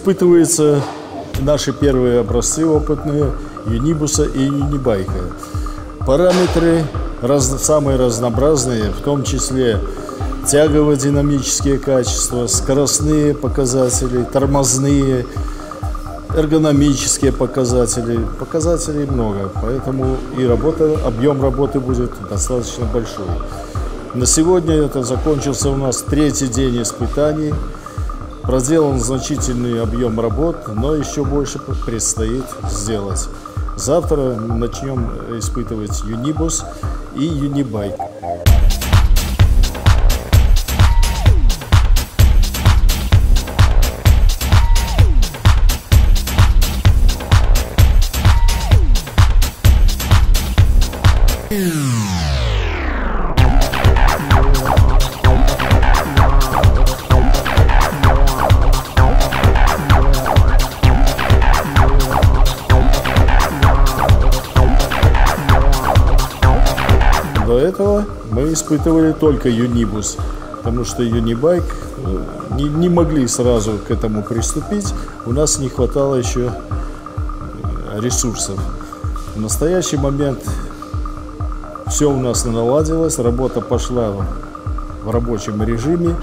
Испытываются наши первые образцы опытные юнибуса и юнибайка. Параметры самые разнообразные, в том числе тягово-динамические качества, скоростные показатели, тормозные, эргономические показатели. Показателей много, поэтому и объем работы будет достаточно большой. На сегодня это закончился у нас 3-й день испытаний. Проделан значительный объем работ, но еще больше предстоит сделать. Завтра начнем испытывать юнибус и юнибайк. До этого мы испытывали только юнибус, потому что юнибайк не могли сразу к этому приступить, у нас не хватало еще ресурсов. В настоящий момент все у нас наладилось, работа пошла в рабочем режиме.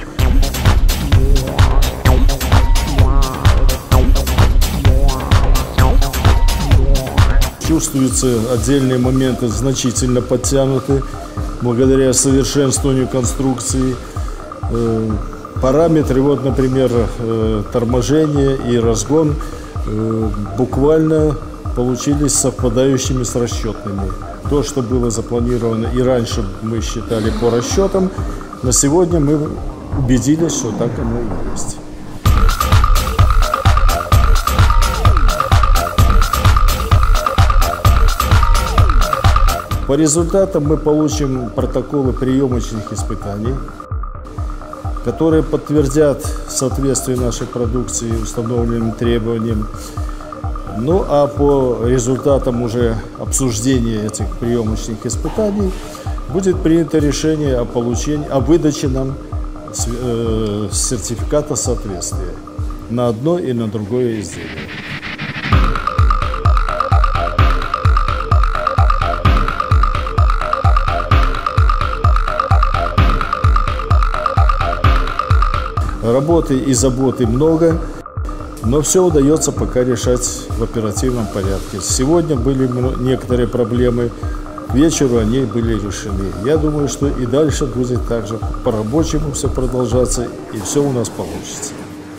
Чувствуются отдельные моменты значительно подтянуты благодаря совершенствованию конструкции. Параметры, вот, например, торможение и разгон буквально получились совпадающими с расчетными. То, что было запланировано и раньше мы считали по расчетам, на сегодня мы убедились, что так оно и есть. По результатам мы получим протоколы приемочных испытаний, которые подтвердят соответствие нашей продукции установленным требованиям. Ну а по результатам уже обсуждения этих приемочных испытаний будет принято решение о выдаче нам сертификата соответствия на одно и на другое изделие. Работы и заботы много, но все удается пока решать в оперативном порядке. Сегодня были некоторые проблемы, к вечеру они были решены. Я думаю, что и дальше будет также по-рабочему все продолжаться, и все у нас получится.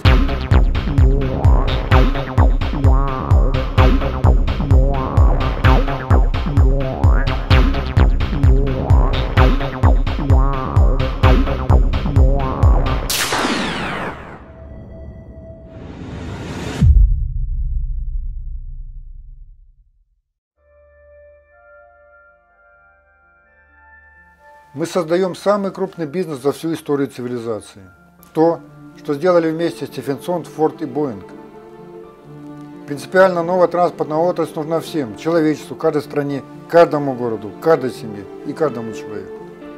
Мы создаем самый крупный бизнес за всю историю цивилизации. То, что сделали вместе Стефенсон, Форд и Боинг. Принципиально новая транспортная отрасль нужна всем, человечеству, каждой стране, каждому городу, каждой семье и каждому человеку.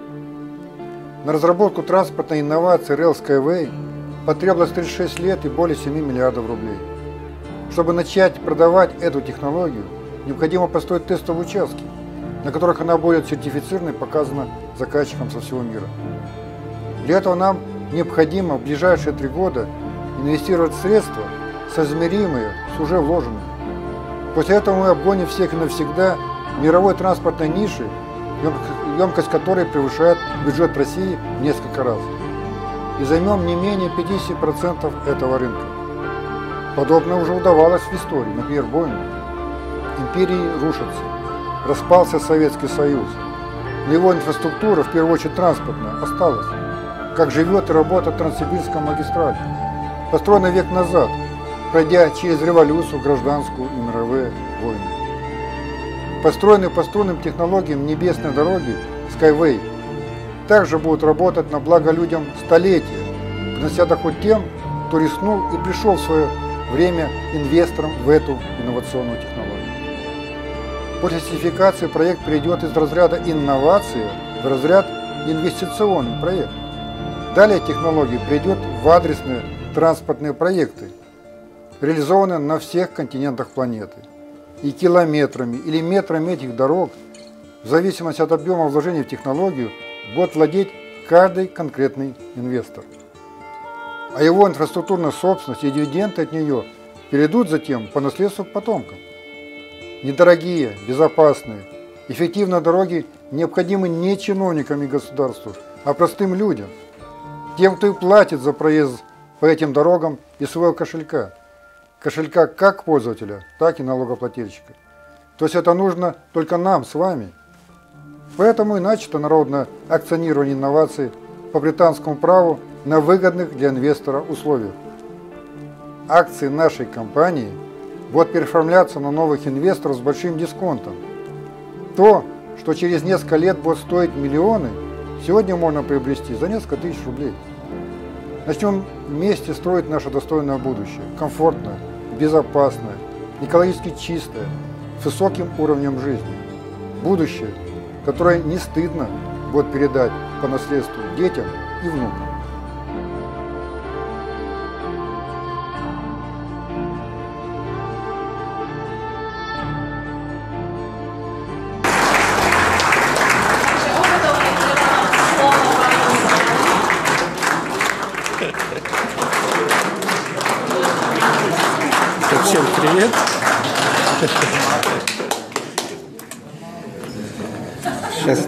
На разработку транспортной инновации Rail Skyway потребовалось 36 лет и более 7 миллиардов рублей. Чтобы начать продавать эту технологию, необходимо построить тестовые участки, на которых она будет сертифицирована и показана заказчикам со всего мира. Для этого нам необходимо в ближайшие 3 года инвестировать средства, соизмеримые с уже вложенными. После этого мы обгоним всех и навсегда мировой транспортной ниши, емкость которой превышает бюджет России в несколько раз. И займем не менее 50% этого рынка. Подобное уже удавалось в истории, например, Боингу. Империи рушатся. Распался Советский Союз, но его инфраструктура, в первую очередь транспортная, осталась. Как живет и работает Транссибирская магистраль, построена век назад, пройдя через революцию, гражданскую и мировые войны. Построенные по струнным технологиям небесной дороги Skyway также будут работать на благо людям столетия, принося доход тем, кто рискнул и пришел в свое время инвестором в эту инновационную технологию. После сертификации проект перейдет из разряда инновации в разряд инвестиционный проект. Далее технология перейдет в адресные транспортные проекты. реализованы на всех континентах планеты. И километрами или метрами этих дорог, в зависимости от объема вложений в технологию, будет владеть каждый конкретный инвестор. А его инфраструктурная собственность и дивиденды от нее перейдут затем по наследству к потомкам. Недорогие, безопасные, эффективные дороги необходимы не чиновникам и государству, а простым людям, тем, кто и платит за проезд по этим дорогам из своего кошелька. Кошелька как пользователя, так и налогоплательщика. То есть это нужно только нам с вами. Поэтому и начато народное акционирование инноваций по британскому праву на выгодных для инвестора условиях. Акции нашей компании будут переоформляться на новых инвесторов с большим дисконтом. То, что через несколько лет будет стоить миллионы, сегодня можно приобрести за несколько тысяч рублей. Начнем вместе строить наше достойное будущее, комфортное, безопасное, экологически чистое, с высоким уровнем жизни. Будущее, которое не стыдно будет передать по наследству детям и внукам. Всем привет! Сейчас.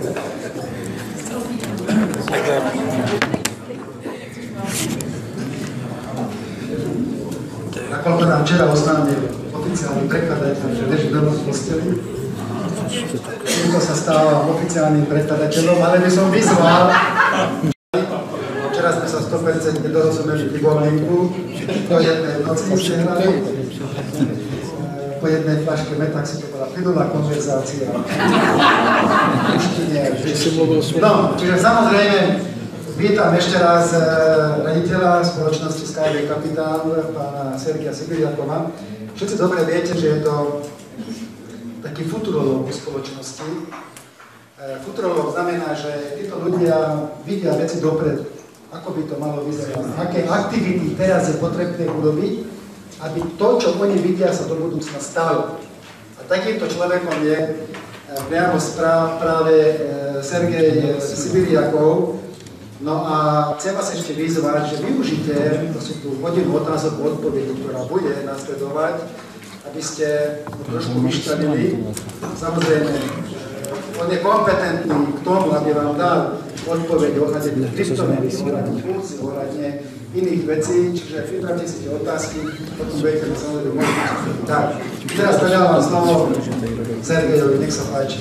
Nakoľko nám včera oznámil oficiálny prekladateľ, že leží doma v posteli, týmto sa stávam oficiálnym prekladateľom, ale by som vyzval. Včera sme sa 100% dorozumeli pivolníku, do jednej noci sme hrali. Po jednej flaške Metaxi to bola plynulá konverzácia. No, čiže samozrejme vítam ešte raz riaditeľa spoločnosti Skyway Capital, pána Sergeja Sibiriakova. Všetci dobre viete, že je to taký futurológ v spoločnosti. Futurológ znamená, že títo ľudia vidia veci dopredu. Ako by to malo vyzerať? Aké aktivity teraz je potrebné urobiť, aby to, čo oni vidia, sa do budúcna stalo. A takýmto človekom je priamo práve Sergej Sibiriakov. No a chcem vás ešte vyzvať, že využite, to sú tu hodinu otázok o odpovedi, ktorá bude nasledovať, aby ste trošku vyšťavili. Samozrejme, on je kompetentný k tomu, aby vám dal odpoveď ohľadne kryptomený, ohľadne funkcií, ohľadne iných vecí, čiže pripravte si tie otázky, potom budete mi samozrejme môžete. Tak, teraz predávam slovo Sergejovi, nech sa páči.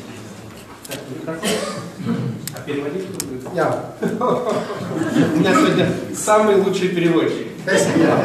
А переводить кто будет? Ja. У меня сегодня самый лучший переводчик. Bez меня.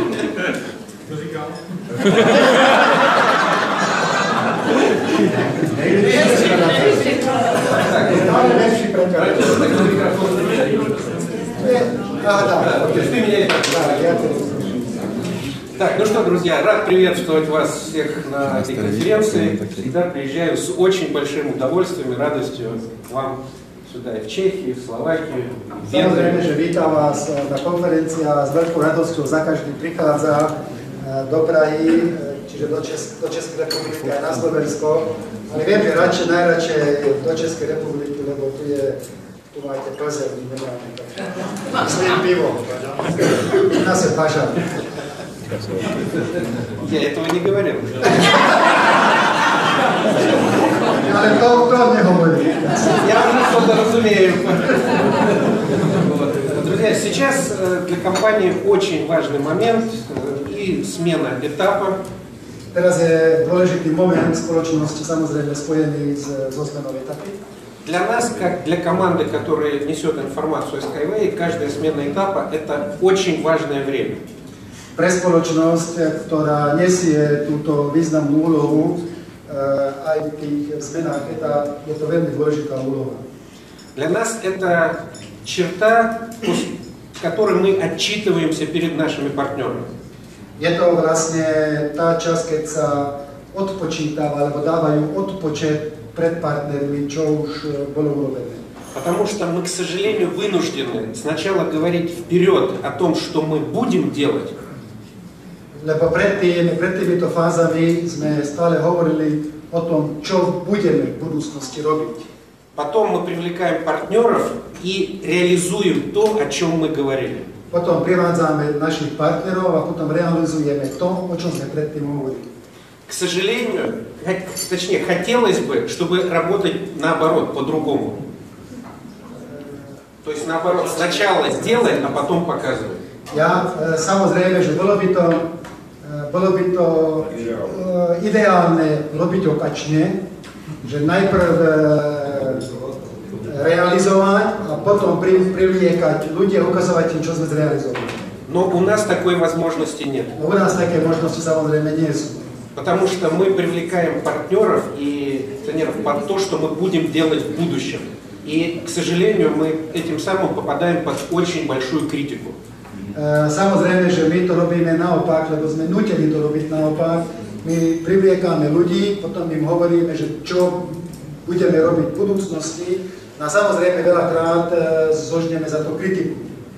Так, ну что, друзья, рад приветствовать вас всех на этой конференции. Всегда приезжаю с очень большим удовольствием и радостью к вам сюда, в Чехии, в Словакию, в Samozrejme, Венгрии. že vítam vás na konferencii a s veľkou radosťou za každý prichádza do Prahy, čiže do Českej republiky aj na Slovensko. Ale viem, že najradšej do Českej republiky, lebo tu máte Plzeň, my nemáme s tým pivom. U nás je pažar. Я этого не говорил. Ale to nehovorí. Я уже что-то разумею. Друзья, сейчас для компании очень важный момент и смена этапа. Teraz je dôležitý moment spoločnosti, samozrejme spojený so zmenou etapy. Для нас, как для команды, которая несет информацию о Skyway, каждая смена этапа – это очень важное время. Pre spoločnosť, ktorá nesie túto významnú úlohu, aj v tých zmenách etap, je to veľmi dôležitá úloha. Для нас это черта, которой мы отчитываемся перед нашими партнерами. Je to vlastne tá časť, keď sa odpočítava, alebo dávajú odpočet pred partnermi, čo už bolo urobené. Потому что мы, к сожалению, вынуждены сначала говорить вперед о том, что мы будем делать. Lebo pred týmito fázami sme stále hovorili o tom, čo budeme v budúcnosti robiť. Потом мы привлекаем партнеров и реализуем то, о чем мы говорили. Potom privádzame našich partnerov a potom realizujeme to, o čom sme predtým hovorili. К сожалению, точнее, хотелось бы, чтобы работать наоборот, по-другому. То есть наоборот, сначала сделай, а потом показывай. Samozrejme, že bolo by to ideálne robiť opačne, že najprv realizovať a potom privliekať ľudia, ukazovať im, čo sme zrealizovali. Но у нас такой возможности нет. U nás také možnosti samozrejme nie sú. Потому что мы привлекаем партнеров и тренеров под то, что мы будем делать в будущем. И, к сожалению, мы этим самым попадаем под очень большую критику. Samozrejme, že my to robíme naopak, lebo sme nútení to robiť naopak. My privliekame ľudí, potom im hovoríme, že čo budeme robiť v budúcnosti. A samozrejme veľakrát zožneme za to kritiku.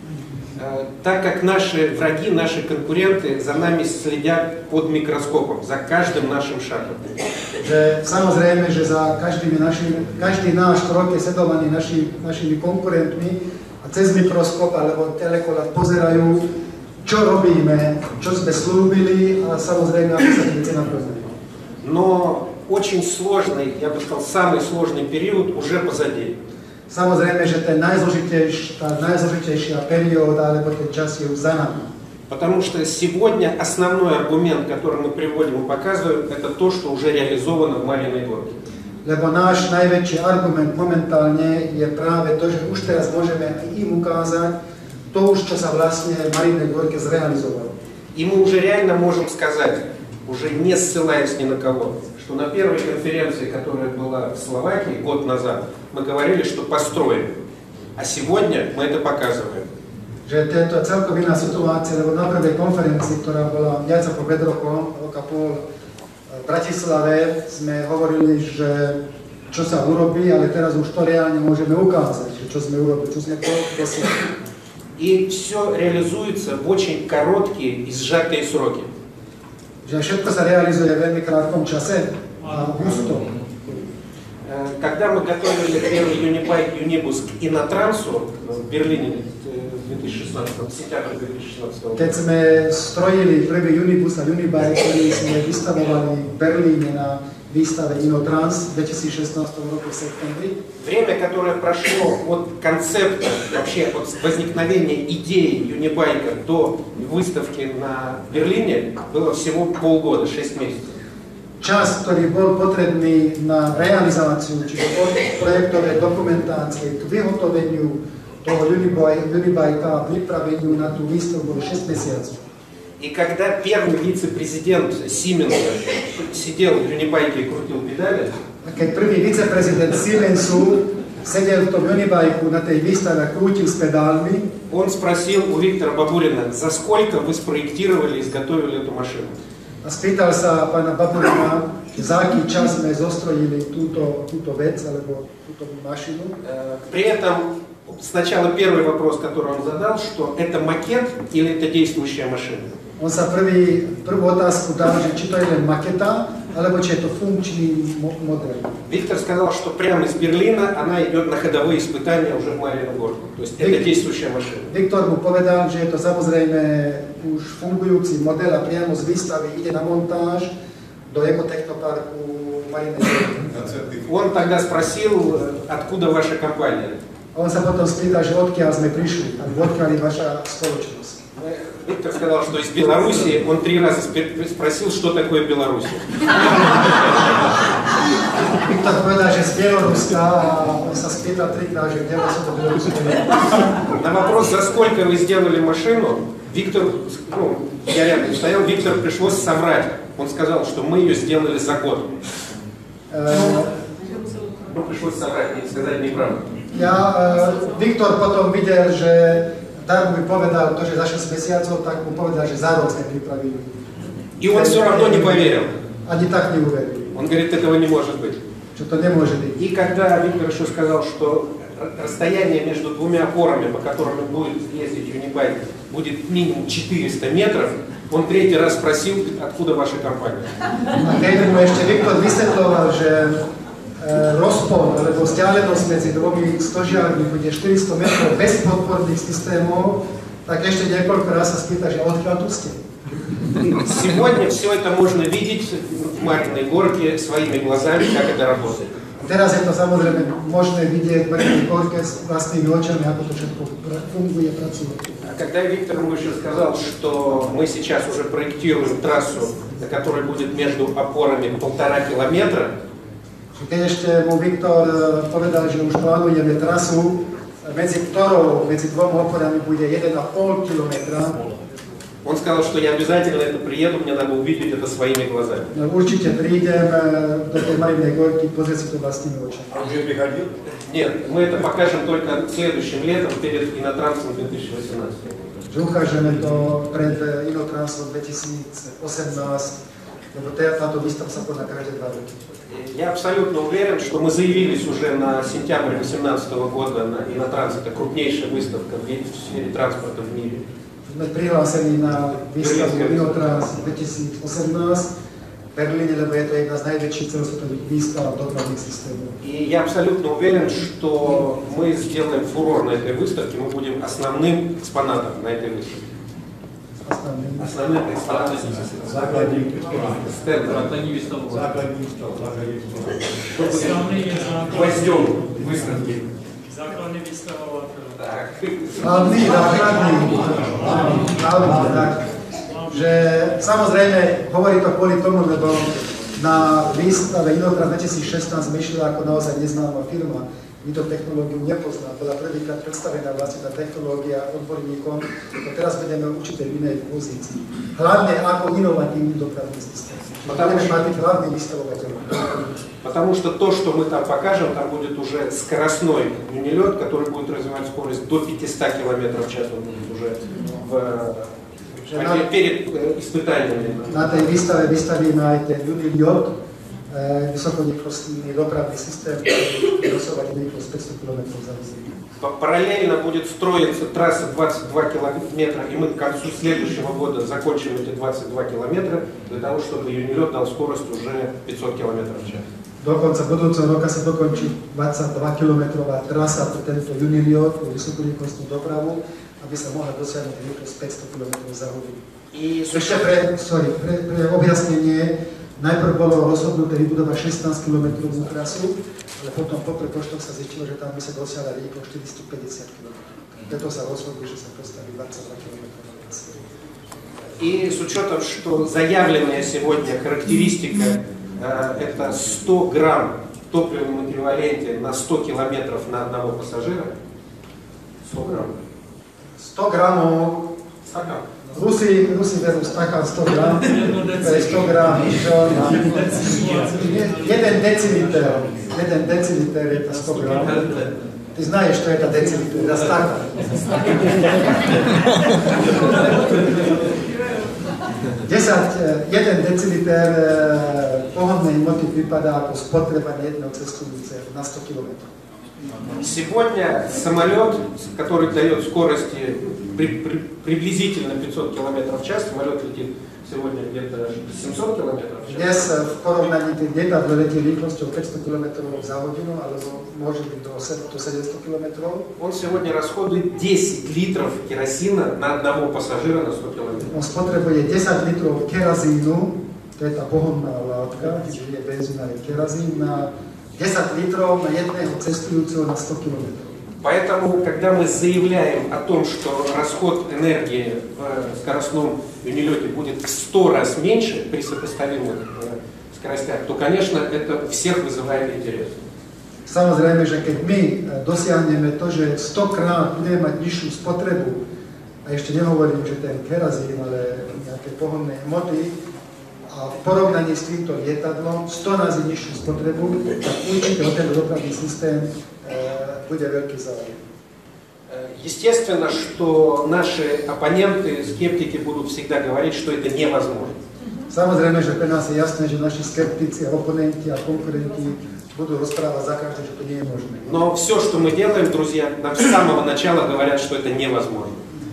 Так как наши враги, наши конкуренты за нами следят под микроскопом, за каждым нашим шагом. Že samozrejme, že za každý náš krok je sledovaný našimi konkurentmi a cez mikroskop alebo telekola pozerajú, čo robíme, čo sme slúbili a samozrejme, ako sa tie veci naplňajú. Но очень сложный, я бы сказал, самый сложный период уже позади. Samozrejme, že tá najzložitejšia perióda alebo ten čas je už za nami. Потому что сегодня основной аргумент, который мы приводим и показываем, это то, что уже реализовано в Мариной Горке. Lebo náš najväčší argument momentálne je práve to, že už teraz môžeme aj im ukázať to už, čo sa vlastne v Marinej Gorke zrealizovalo. И мы уже реально можем сказать, уже не ссылаясь ни на кого, что на первой конференции, которая была в Словакии год назад, мы говорили, что построим. А сегодня мы это показываем. Že to je celkom iná situácia, lebo na prvej konferencii, ktorá bola viac ako pred rokom, rok a pol v Bratislave, sme hovorili, že čo sa urobí, ale teraz už to reálne môžeme ukázať, že čo sme urobili, čo sme dosiahli. И все реализуется в очень короткие и сжатые сроки. Že všetko sa realizuje v veľmi krátkom čase a gusto. Когда мы готовили первый Unibike Unibus к Инотрансу в Берлине в 2016, сентябре 2016 Keď sme strojili prvý Unibus a Unibike, ktorý sme vystavovali v Berlíne na výstave Inotrans v 2016 roku v septembri. Время, которое прошло от концепта, вообще от возникновения идеи Юнибайка до выставки на Берлине, было всего полгода, 6 месяцев. Čas, ktorý bol potrebný na realizáciu, čiže od projektovej dokumentácie k vyhotoveniu toho Unibajka a pripraveniu na tú výstavu bolo 6 mesiacov. И когда первый вице-президент Сименса сидел в Юнибайке и крутил педали, keď prvý viceprezident Siemensu sedel v tom Unibajku na tej výstave a krútil s pedálmi, он спросил у Виктора Бабурина, за сколько вы спроектировали и изготовили эту машину? a spýtal sa pána Baburina, za aký čas sme zostrojili túto vec alebo túto mašinu. При этом сначала первый вопрос, который он задал, что это макет или это действующая машина? On sa prvú otázku dal, že či to je len maketa, alebo či je to funkčný model. Виктор сказал, что прямо из Берлина она идет на ходовые испытания уже в Марину Горку. То есть это действующая машина. Viktor mu povedal, že je to samozrejme už fungujúci model a priamo z výstavy ide na montáž do ekotechnoparku Marinej Gorky. Он тогда спросил, откуда ваша компания? On sa potom spýtal, že odkiaľ sme prišli, alebo odkiaľ je vaša spoločnosť. Виктор сказал, что из Беларуси. Он 3 раза спросил, что такое Беларусь. Viktor povedal, že z Bieloruska a on sa spýtal 3-krát, že kde sa to Bielorusko je. На вопрос, за сколько вы сделали машину, Виктор, я рядом стоял, Виктор пришлось соврать. Он сказал, что мы ее сделали за год. Пришлось соврать, не сказать неправду. Viktor potom videl, že tak mi povedal to, že za 6 mesiacov, tak mu povedal, že za rok sme pripravili. И он все равно не поверил. Ani tak neuveril. Он говорит, этого не может быть. Že to nemôže byť. И когда Виктор еще сказал, что расстояние между двумя опорами, по которым будет ездить Юнибайк, будет минимум 400 метров, Он третий раз спросил, откуда ваша компания. A keď mu ešte Viktor vysvetloval, že rozpon alebo vzdialenosť medzi dvomi stožiarmi bude 400 metrov bez podporných systémov, tak ešte niekoľko raz sa spýta, že odkiaľ tu ste. Сегодня все это можно видеть в Марьиной горке своими глазами, как это работает. Teraz je to samozrejme možné vidieť v Marьиной горке s vlastnými očami, ako to všetko funguje, pracuje. А когда Виктор ему еще сказал, что мы сейчас уже проектируем трассу, на которой будет между опорами 1,5 километра, Keď ešte mu Viktor povedal, že už plánujeme trasu, medzi ktorou, medzi dvomi oporami bude 1,5 kilometra, он сказал, что я обязательно это приеду, мне надо увидеть это своими глазами. určite prídem do tej Marьиной горky, pozrieť si to vlastnými očami. А уже приходил? Нет, мы это покажем только следующим летом перед Инотрансом 2018. Že ukážeme to pred Inotransom 2018, lebo táto výstava sa koná každé 2 roky. Я абсолютно уверен, что мы заявились уже на сентябрь 2018 года на Инотранс, это крупнейшая выставка в сфере транспорта в мире. Sme prihlásení na výstavu Inotrans 2018 v Berlíne, lebo je to jedna z najväčších celosvetových výstav dopravných systémov. И я абсолютно уверен, что мы сделаем фурор на этой выставке, мы будем основным экспонатом на этой выставке. Основным экспонатом. Гвоздем выставки. Hlavný, tak. Že samozrejme, hovorí to kvôli tomu, lebo na výstave Inotrans 2016 sme išli ako naozaj neznáma firma. My to technológiu nepoznáme, bola prvýkrát predstavená vlastne tá technológia odborníkom, to teraz budeme určite v inej pozícii. Hlavne ako inovatívny dopravný systém. Budeme mať tých hlavných vystavovateľov. Потому что то, что мы там покажем, там будет уже скоростной юнилет, который будет развивать скорость до 500 км в час, он будет уже перед испытаниями. Na tej výstave vystavíme aj ten Uniliot, vysokorýchlostný dopravný systém, ktorý bude dosávať rýchlosť 500 km za hodinu. Параллельно будет строиться трасса 22 километра, и мы к концу следующего года закончим эти 22 километра, для того, чтобы юнилет дал скорость уже 500 километров в час. Do konca budúceho roka sa dokončí 22-kilometrová trasa pre tento Uniliot, pre vysokorýchlostnú dopravu, aby sa mohla dosiahnuť rýchlosť 500 km za hodinu. Ešte pre objasnenie, najprv bolo rozhodnuté vybudovať 16-kilometrovú trasu, ale potom po prepočtoch sa zistilo, že tam by sa dosiahla rýchlosť 450 km. Preto sa rozhodli, že sa postaví 22-kilometrová trasa. И с учетом, что заявленная сегодня характеристика это 100 грамм в топливном эквиваленте на 100 километров на одного пассажира. 100 грамм. 100 gramov. Стакан. Rusi berú stакан 100 gram, to je 100 gram, jeden deciliter je to 100 gram. Ty знаешь, что это deciliter, это стакан. Jeden deciliter pohonnej hmoty vypadá ako spotreba jedného cestujúceho na 100 km. Сегодня самолет, который дает скорости приблизительно 500 км в час, самолет летит сегодня где-то 700 км в час. Dnes v porovnaní tých lietadl letí rýchlosťou 500 km za hodinu, alebo môže byť do 700 km. Он сегодня расходует 10 литров керосина на одного пассажира на 100 км. On spotrebuje 10 litrov kerazínu, to je tá pohonná látka, čiže je benzín a kerazín, na 10 litrov на jedného cestujúceho на 100 km. Поэтому, когда мы заявляем о том, что расход энергии в скоростном юнилете будет в 100 раз меньше при сопоставимых скоростях, то, конечно, это всех вызывает интерес. Samozrejme, že keď my dosiahneme to, že 100 krát budeme mať nižšiu spotrebu, a ešte nehovorím, že ten kerazín, ale nejaké pohonné hmoty, a v porovnaní s týmto lietadlom 100 razy nižšiu spotrebu, tak určite o ten dopravný systém bude veľký záujem. Естественно, что наши оппоненты, скептики будут всегда говорить, что это невозможно. Samozrejme, že pre nás je jasné, že naši skeptici, oponenti a konkurenti budú rozprávať za každé, že to nie je možné. Но все, что мы делаем, друзья, нам с самого начала говорят, что это невозможно.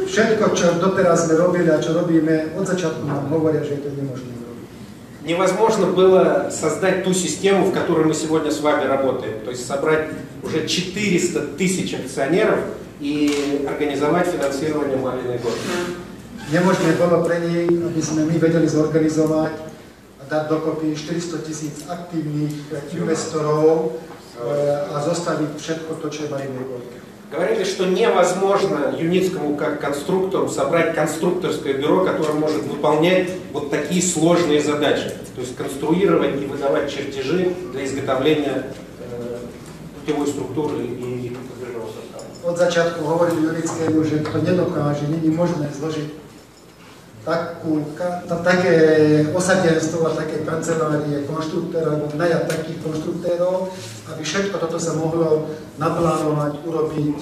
Všetko, čo doteraz sme robili a čo robíme, od začiatku nám hovoria, že je to nemožné robiť. Невозможно было создать ту систему, в которой мы сегодня с вами работаем. То есть собрать уже 400 тысяч акционеров и организовать финансирование Мариной горки. Nemožné bolo pre nej, aby sme my vedeli zorganizovať a dať dokopy 400 000 aktívnych investorov a zostaviť všetko to, čo je Marinej gorke. Говорили, что невозможно Юницкому как конструктору собрать конструкторское бюро, которое может выполнять вот такие сложные задачи. То есть конструировать и выдавать чертежи для изготовления путевой структуры и подвижного состава. Od začiatku hovorili Junickému, že to nedokáže, nie je možné zložiť také osadenstvo a také kancelárie konštruktérov, najať takých konštruktérov, aby všetko toto sa mohlo naplánovať, urobiť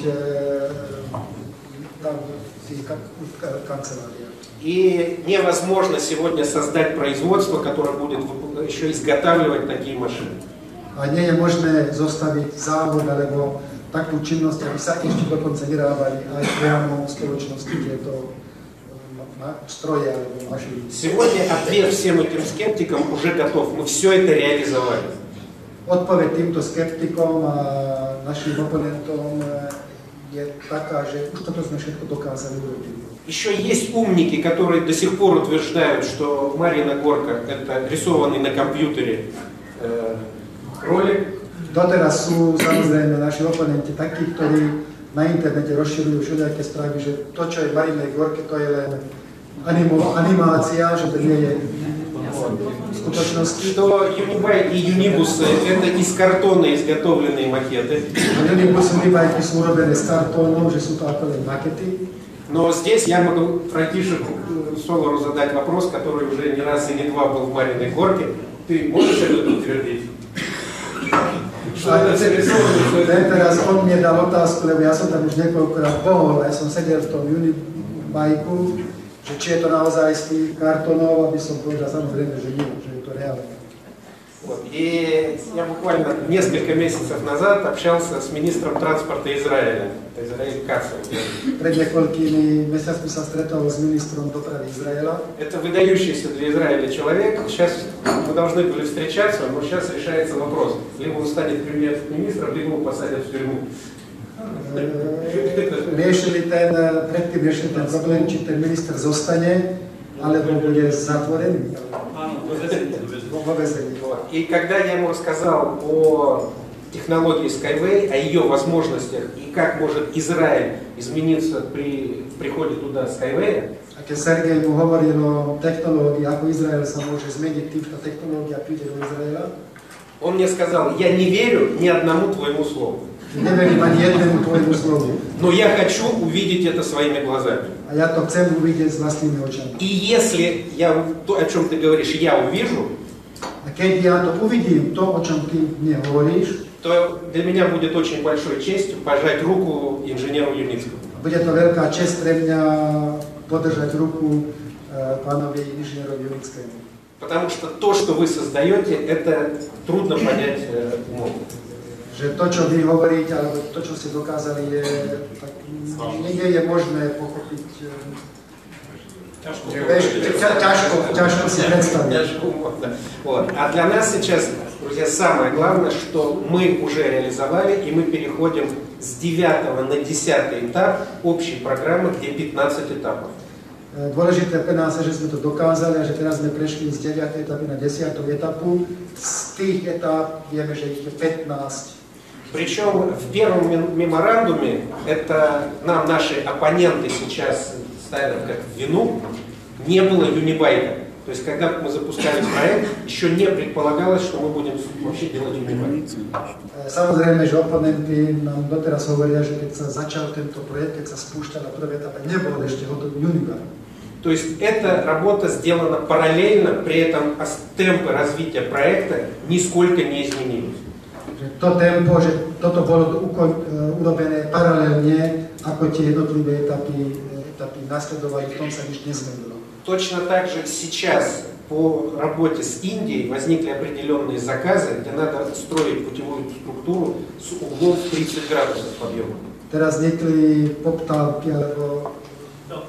tam v tých kanceláriách. И невозможно сегодня создать производство, которое будет еще изготавливать такие машины. A nie je možné zostaviť závod alebo takú činnosť, aby sa ešte dokonca vyrábali aj priamo v spoločnosti tieto строя машины. Сегодня ответ всем этим скептикам уже готов. Мы все это реализовали. Odpoveď týmto skeptikom a našim oponentom je taká, že už toto sme všetko dokázali urobiť. Еще есть умники, которые до сих пор утверждают, что Марина горка это рисованный на компьютере ролик. Doteraz sú samozrejme naši oponenti takí, ktorí na internete rozširujú všelijaké správy, že to, čo je v Marinej gorke, to je len animácia, že to nie je v skutočnosti. Что Юнибайк и Юнибусы это из картона изготовленные макеты. Юнибусы и Юнибайки sú urobené z kartónov, že sú to ako len makety. Но здесь я могу Франтишеку Солару задать вопрос, который уже не раз и не два был в Мариной горке. Ты можешь это подтвердить? Teraz on mne dal otázku, lebo ja som tam už niekoľkokrát bol, ja som sedel v tom Unibajku, že či je to naozaj z tých kartonov, aby som povedal samozrejme, že nie, že je to reálne. Вот. И я буквально несколько месяцев назад общался с министром транспорта Израиля, Израиль Кацем. Pred niekoľkými mesiacmi sa stretol s ministrom dopravy Izraela. Это выдающийся для Израиля человек. Сейчас мы должны были встречаться, но сейчас решается вопрос. Либо он станет премьер-министром, либо его посадят в тюрьму. Riešili ten problém, či ten minister zostane, alebo bude zatvorený. И когда я ему рассказал о технологии Skyway, о ее возможностях и как может Израиль измениться при приходе туда Skyway, a keď Sergej mu hovoril o technológii, ako Izrael sa môže zmeniť tým, že technológia príde do Izraela, он мне сказал: я не верю ни одному твоему слову. Neverím ani jednému tvojemu slovu. Но я хочу увидеть это своими глазами. A ja to chcem uvidieť s vlastnými očami. И если я то, о чем ты говоришь, я увижу, a keď ja to uvidím, to, o čom ty mne hovoríš, то для меня будет очень большой честью пожать руку инженеру Юницкому. Bude to veľká česť pre mňa podržať ruku pánovi inžinierovi Junickému. Потому что то, что вы создаете, это трудно понять умом. Že to, čo vy hovoríte, alebo to, čo ste dokázali, je, tak nie je možné pochopiť. Ťažko si представить. Вот. А для нас сейчас, друзья, самое главное, что мы уже реализовали, и мы переходим с 9 на 10 этап общей программы, где 15 этапов. Dôležité pre nás je, že sme to dokázali a že teraz sme prešli z 9. etapy na 10. etapu. Z tých etap vieme, že ich je 15. Причем в первом меморандуме, это нам наши оппоненты сейчас ставят как в вину, не было Юнибайка. То есть, когда мы запускали проект, еще не предполагалось, что мы будем вообще делать Юнибайк. Samozrejme, že oponenty nám doteraz hovoria, že keď sa začal tento projekt, keď sa spúšťala prvá etapa, nebol ešte hotový Unibajk. То есть, эта работа сделана параллельно, при этом темпы развития проекта нисколько не изменились. To tempo, že toto bolo urobené paralelne, ako tie jednotlivé etapy nasledovali, v tom sa nič nezmenilo. Точно так же сейчас по работе с Индией возникли определенные заказы, где надо строить путевую структуру с углом в 30 градусов подъема. Teraz vznikli poptávky alebo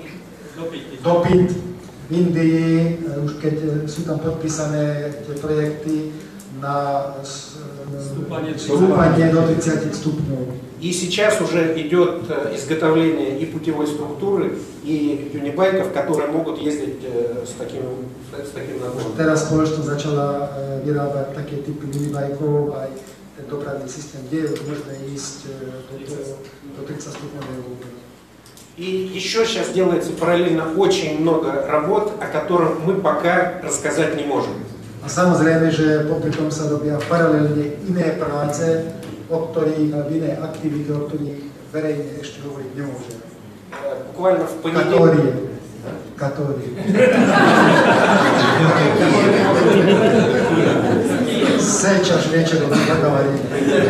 dopyt v Indii, už keď sú tam podpísané tie projekty na stúpanie do 30 stupňov. И сейчас уже идет изготовление и путевой структуры, и юнибайков, которые могут ездить с таким набором. Teraz spoločnosť začala vyrábať také typy minibajkov, aj ten dopravný systém, kde je možné ísť do 30 stupňového. И еще сейчас делается параллельно очень много работ, о которых мы пока рассказать не можем. A samozrejme, že popri tom sa robia paralelne iné práce, o ktorých, iné aktivity, o ktorých verejne ešte hovoriť nemôžeme. Буквально в понедельник. Katórie. Sečaš večerom zagovarím.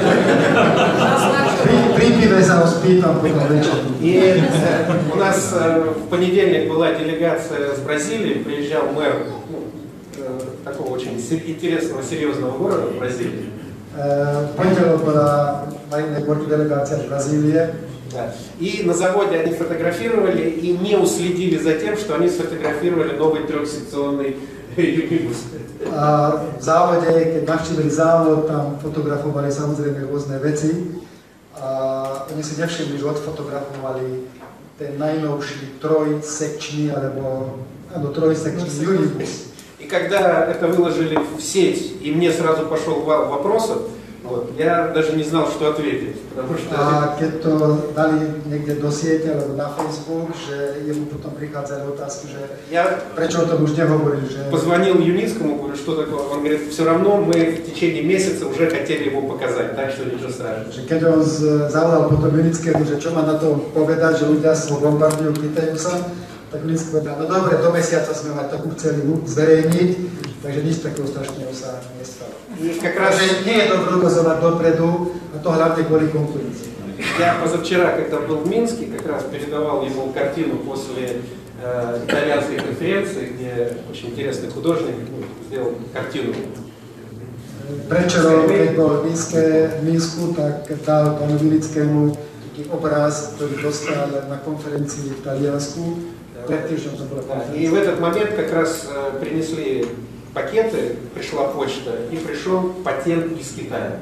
Pri pive sa ho spýtam potom večerom. И у нас в понедельник была делегация с Бразилии, приезжал мэр такого очень интересного, серьезного города в Бразилии. V pondelok bola na inej borku delegácia z Brazílie. Да. И на заводе они фотографировали и не уследили за тем, что они сфотографировали новый трехсекционный юнибус. A v závode, keď navštívili závod, tam fotografovali samozrejme rôzne veci. A oni si nevšimli, že odfotografovali ten najnovší trojsekčný, alebo trojsekčný unibus. И когда это выложили в сеть, и мне сразу пошел вал вопросов, вот, я даже не знал, что ответить. Потому что... A keď to dali niekde do siete alebo na Facebook, že jemu potom prichádzali otázky, že prečo o tom už nehovorili, že... Позвонил Юницкому, говорю, что такое. Он говорит, все равно мы в течение месяца уже хотели его показать, так что ничего страшного. Že keď on zavolal potom Junickému, že čo má na to povedať, že ľudia sa bombardujú, pýtajú sa, tak Junický povedal, no dobre, do mesiaca sme mať takú chceli zverejniť, takže nič takého strašného sa nestalo. Takže nie je dobré ukazovať dopredu, a to hlavne kvôli konkurencii. Я позавчера, когда был в Минске, как раз передавал ему картину после итальянской конференции, где очень интересный художник сделал картину. Prečo, keď bol v Minsku, tak dal pánu Vinickému taký obraz, ktorý dostal na konferencii v Taliansku. И в этот момент как раз принесли пакеты, пришла почта, и пришел патент из Китая.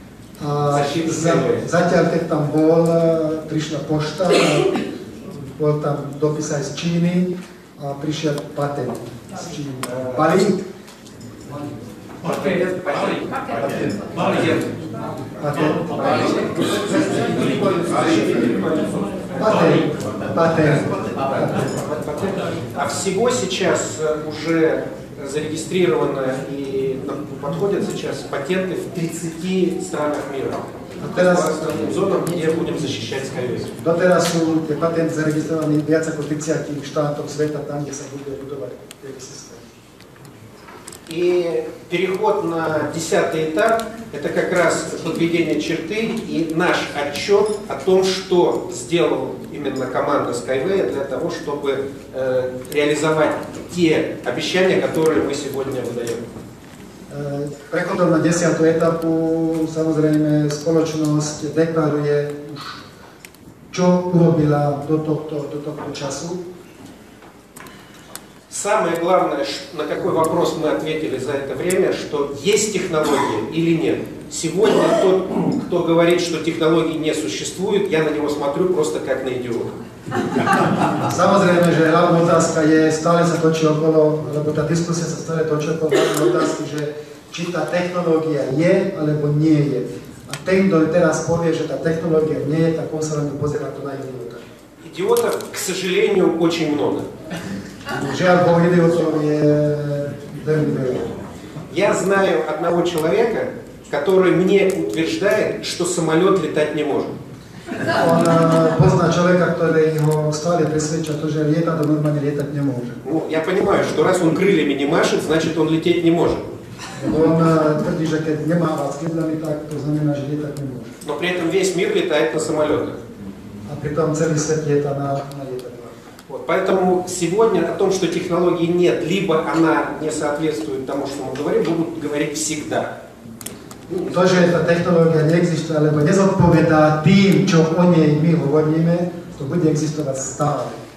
Zatiaľ, keď tam bol, prišla pošta, bol tam dopis aj z Číny a prišiel patent z Číny. Balík? Патент. А всего сейчас уже зарегистрировано и подходят сейчас патенты в 30 странах мира. По основным зонам, где будем защищать Skyway. Doteraz sú tie patenty zaregistrované viac ako 30 štátov sveta, tam, kde sa bude budovať tie systémy. И переход на 10-й этап – это как раз подведение черты и наш отчет о том, что сделала именно команда Skyway для того, чтобы реализовать те обещания, которые мы сегодня выдаем. Prechodom na 10. etapu samozrejme spoločnosť deklaruje už, čo urobila do tohto času. Самое главное, на какой вопрос мы ответили за это время, что есть технология или нет. Сегодня тот, кто говорит, что технологий не существует, я на него смотрю просто как на идиота. Samozrejme, že hlavná otázka je, stále sa točí okolo, alebo tá diskusia sa stále točí okolo hlavnej otázky, že či tá technológia je, alebo nie je. A ten, kto teraz povie, že tá technológia nie je, tak on sa len pozerá to na idiota. Идиотов, к сожалению, очень много. Žiaľ Bohu, idiotov je veľmi veľa. Я знаю одного человека, который мне утверждает, что самолет летать не может. On pozná človeka, ktorý ho stále presvedča to, že lietadlo normálne lietať nemôže. Ну, я понимаю, что раз он крыльями не машет, значит он лететь не может. On tvrdí, že keď nemáva s krídlami, tak to znamená, že lietať nemôže. Но при этом весь мир летает на самолетах. A pritom celý svet lieta na lietadlách. Вот, поэтому сегодня о том, что технологии нет, либо она не соответствует тому, что мы говорим, будут говорить всегда. To, že tá technológia neexistuje, alebo nezodpovedá tým, čo o nej my hovoríme, to bude existovať stále.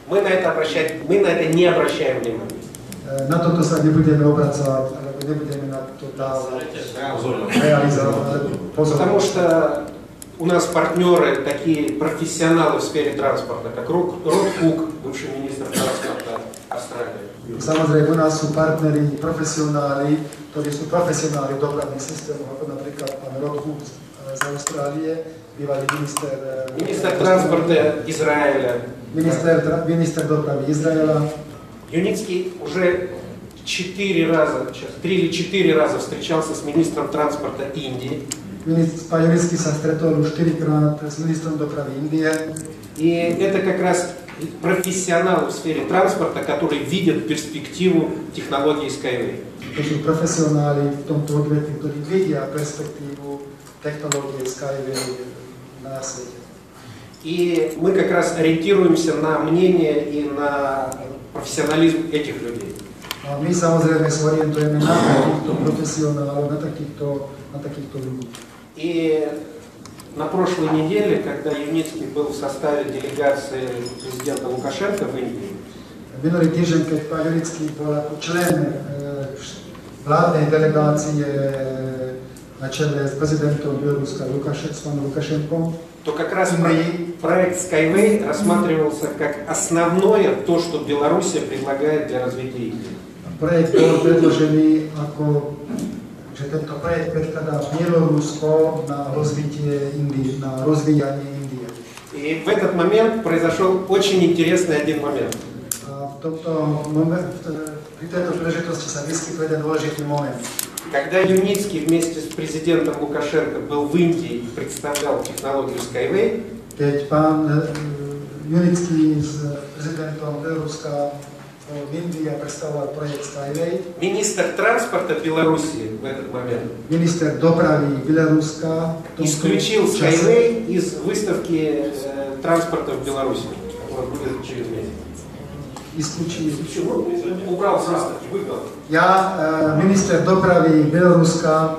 мы на это не обращаем внимания. Na toto sa nebudeme obracať, alebo nebudeme na to dávať realizovať. Потому что у нас партнеры такие профессионалы в сфере транспорта, как Род Кук, бывший министр транспорта Австралии. Samozrejme, u nás sú partneri, profesionáli, ktorí sú profesionáli dopravných systémov, ako napríklad pán Rod Cook z Austrálie, bývalý министр транспорта Израиля. Minister dopravy Izraela. Юницкий уже 3 или 4 раза встречался с министром транспорта Индии. Pán Junicki sa stretol už 4-krát s ministrom dopravy Indie. И это как раз профессионалы в сфере транспорта, которые видят перспективу технологии Skyway. To sú profesionáli v tomto odvetví, ktorí vidia perspektívu technológie Skyway na svete. И мы как раз ориентируемся на мнение и на профессионализм этих людей. A my samozrejme sa orientujeme na takýchto profesionálov, na takýchto ľudí. И на прошлой неделе, когда Юницкий был в составе делегации президента Лукашенко в Индии, minulý týždeň, keď pán Junicki bol ako člen vládnej delegácie na čele s prezidentom Bieloruska Lukashenkom, то как раз проект Skyway рассматривался как основное то, что Белоруссия предлагает для развития Индии. Projekt bol predložený ako, že tento projekt predkladá Bielorusko na rozvítie Indie, na rozvíjanie Indie. И в этот момент произошел очень интересный один момент. A pri tejto príležitosti sa vyskytol jeden dôležitý moment. Когда Юницкий вместе с президентом Лукашенко был в Индии и представлял технологию Skyway, keď pán Junicki s prezidentom Bieloruska в Индии представлял проект Skyway, министр транспорта Белоруссии в этот момент министр доправy Белоруска исключил Skyway из выставки транспорта в Беларуси, которая будет через месяц. Убрал с выставки, выгнал. Ja, minister dopravy Bieloruska,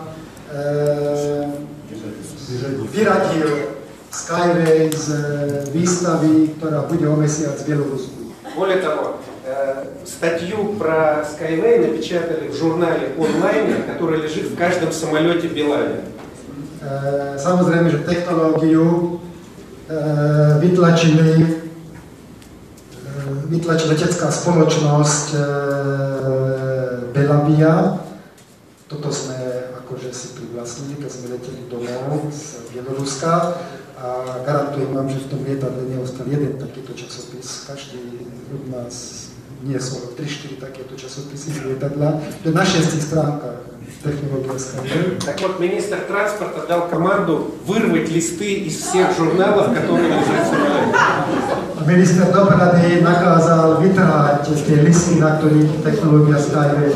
vyradil Skyway z výstavy, ktorá bude o mesiac v Bielorusku. Более того, статью про Skyway напечатали в журнале онлайн, который лежит в каждом самолете Билайна. Samozrejme, že technológiu vytlačila letecká spoločnosť Belavia. Toto sme akože si privlastnili, keď sme leteli domov z Bieloruska. A garantujem vám, že v tom lietadle neostal jeden takýto časopis. Každý od nás niesol 3-4 takéto časopisy z lietadla. To je na 6 stránkach технология Skyway. Так вот, министр транспорта дал команду вырвать листы из всех журналов, которые лежат в самолете. Minister dopravy nakázal vytrhať tie listy, na ktorých technológia Skyway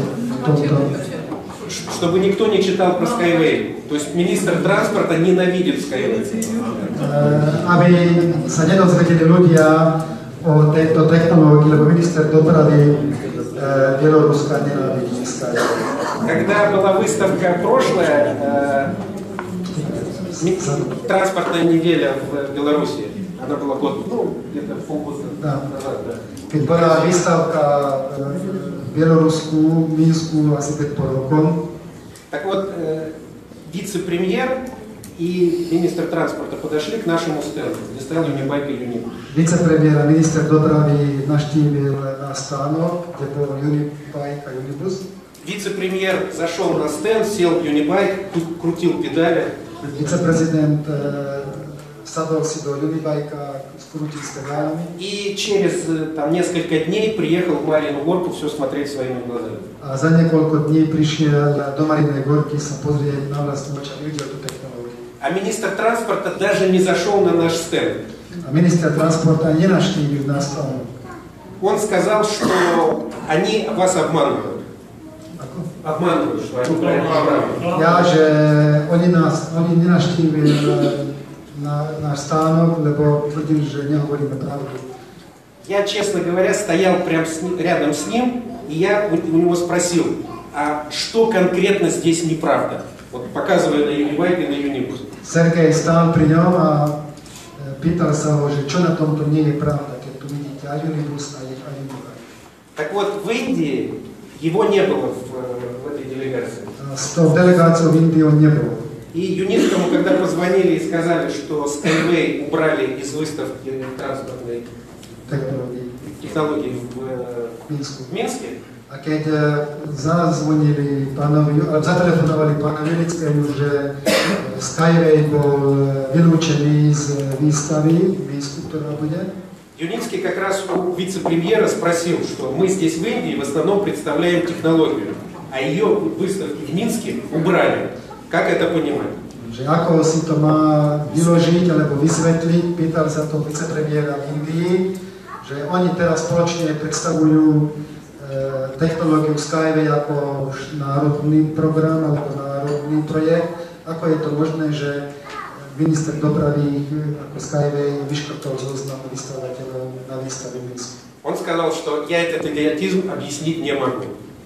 чтобы никто не читал про Skyway. То есть министр транспорта ненавидит Skyway. Aby sa nedozvedeli ľudia o tejto technológii, lebo minister dopravy Bieloruska nenávidí Skyway. Когда была выставка прошлая, транспортная неделя в Беларуси, она была где-то полгода назад. Keď bola výstavka v Bielorusku, Minsku asi 5 rokov. Так вот, вице-премьер и министр транспорта подошли к нашему стенду, где стоял Юнибайк и Юнип. Vicepremiér a minister dopravy navštívil náš stánok, kde bol Unibike a Unibus. Вице-премьер зашел на стенд, сел в Юнибайк, крутил педали. Viceprezident sadol si do Unibajka, skrutil s pedálami. И через несколько дней приехал в Марьину Горку все смотреть своими глазами. A za niekoľko dní prišiel do Marinej Gorky sa pozrieť na vlastné oči a videl tú technológiu. А министр транспорта даже не зашел на наш стенд. A minister transporta nenavštívil nás stánok. Он сказал, что они вас обманывают. Обманывают, что они правильно. Ja, že oni nenavštívili náš stánok, lebo tvrdili, že nehovoríme pravdu. Я, честно говоря, стоял прям рядом с ним, и я у него спросил, а что конкретно здесь неправда? Вот показывая на Юнибайк и на Юнибус. Sergej stál pri ňom a pýtal sa ho, že čo na tomto nie je pravda, keď tu vidíte, Unibus a Unibus. Так вот, в Индии его не было в этой делегации. S tou delegáciou v Indii on nebol. И Юницкому, когда позвонили и сказали, что Skyway убрали из выставки транспортной технологии в Минске, a keď zatelefonovali pánovi Junickému, že Skyway bol vylúčený z výstavy v Minsku, ktorá bude, Юницкий как раз у вице-премьера спросил, что мы здесь в Индии в основном представляем технологию, а ее выставки в Минске убрали. Как это понимать? Že ako si to má vyložiť alebo vysvetliť, pýtal sa to vicepremiéra v Indii, že oni teraz spoločne predstavujú technológiu Skyway ako národný program alebo národný projekt. Ako je to možné, že minister dopravy ako Skyway vyškrtol zoznam vystavateľov на výstave v Minsku? Он сказал, что я этот идиотизм объяснить не могу.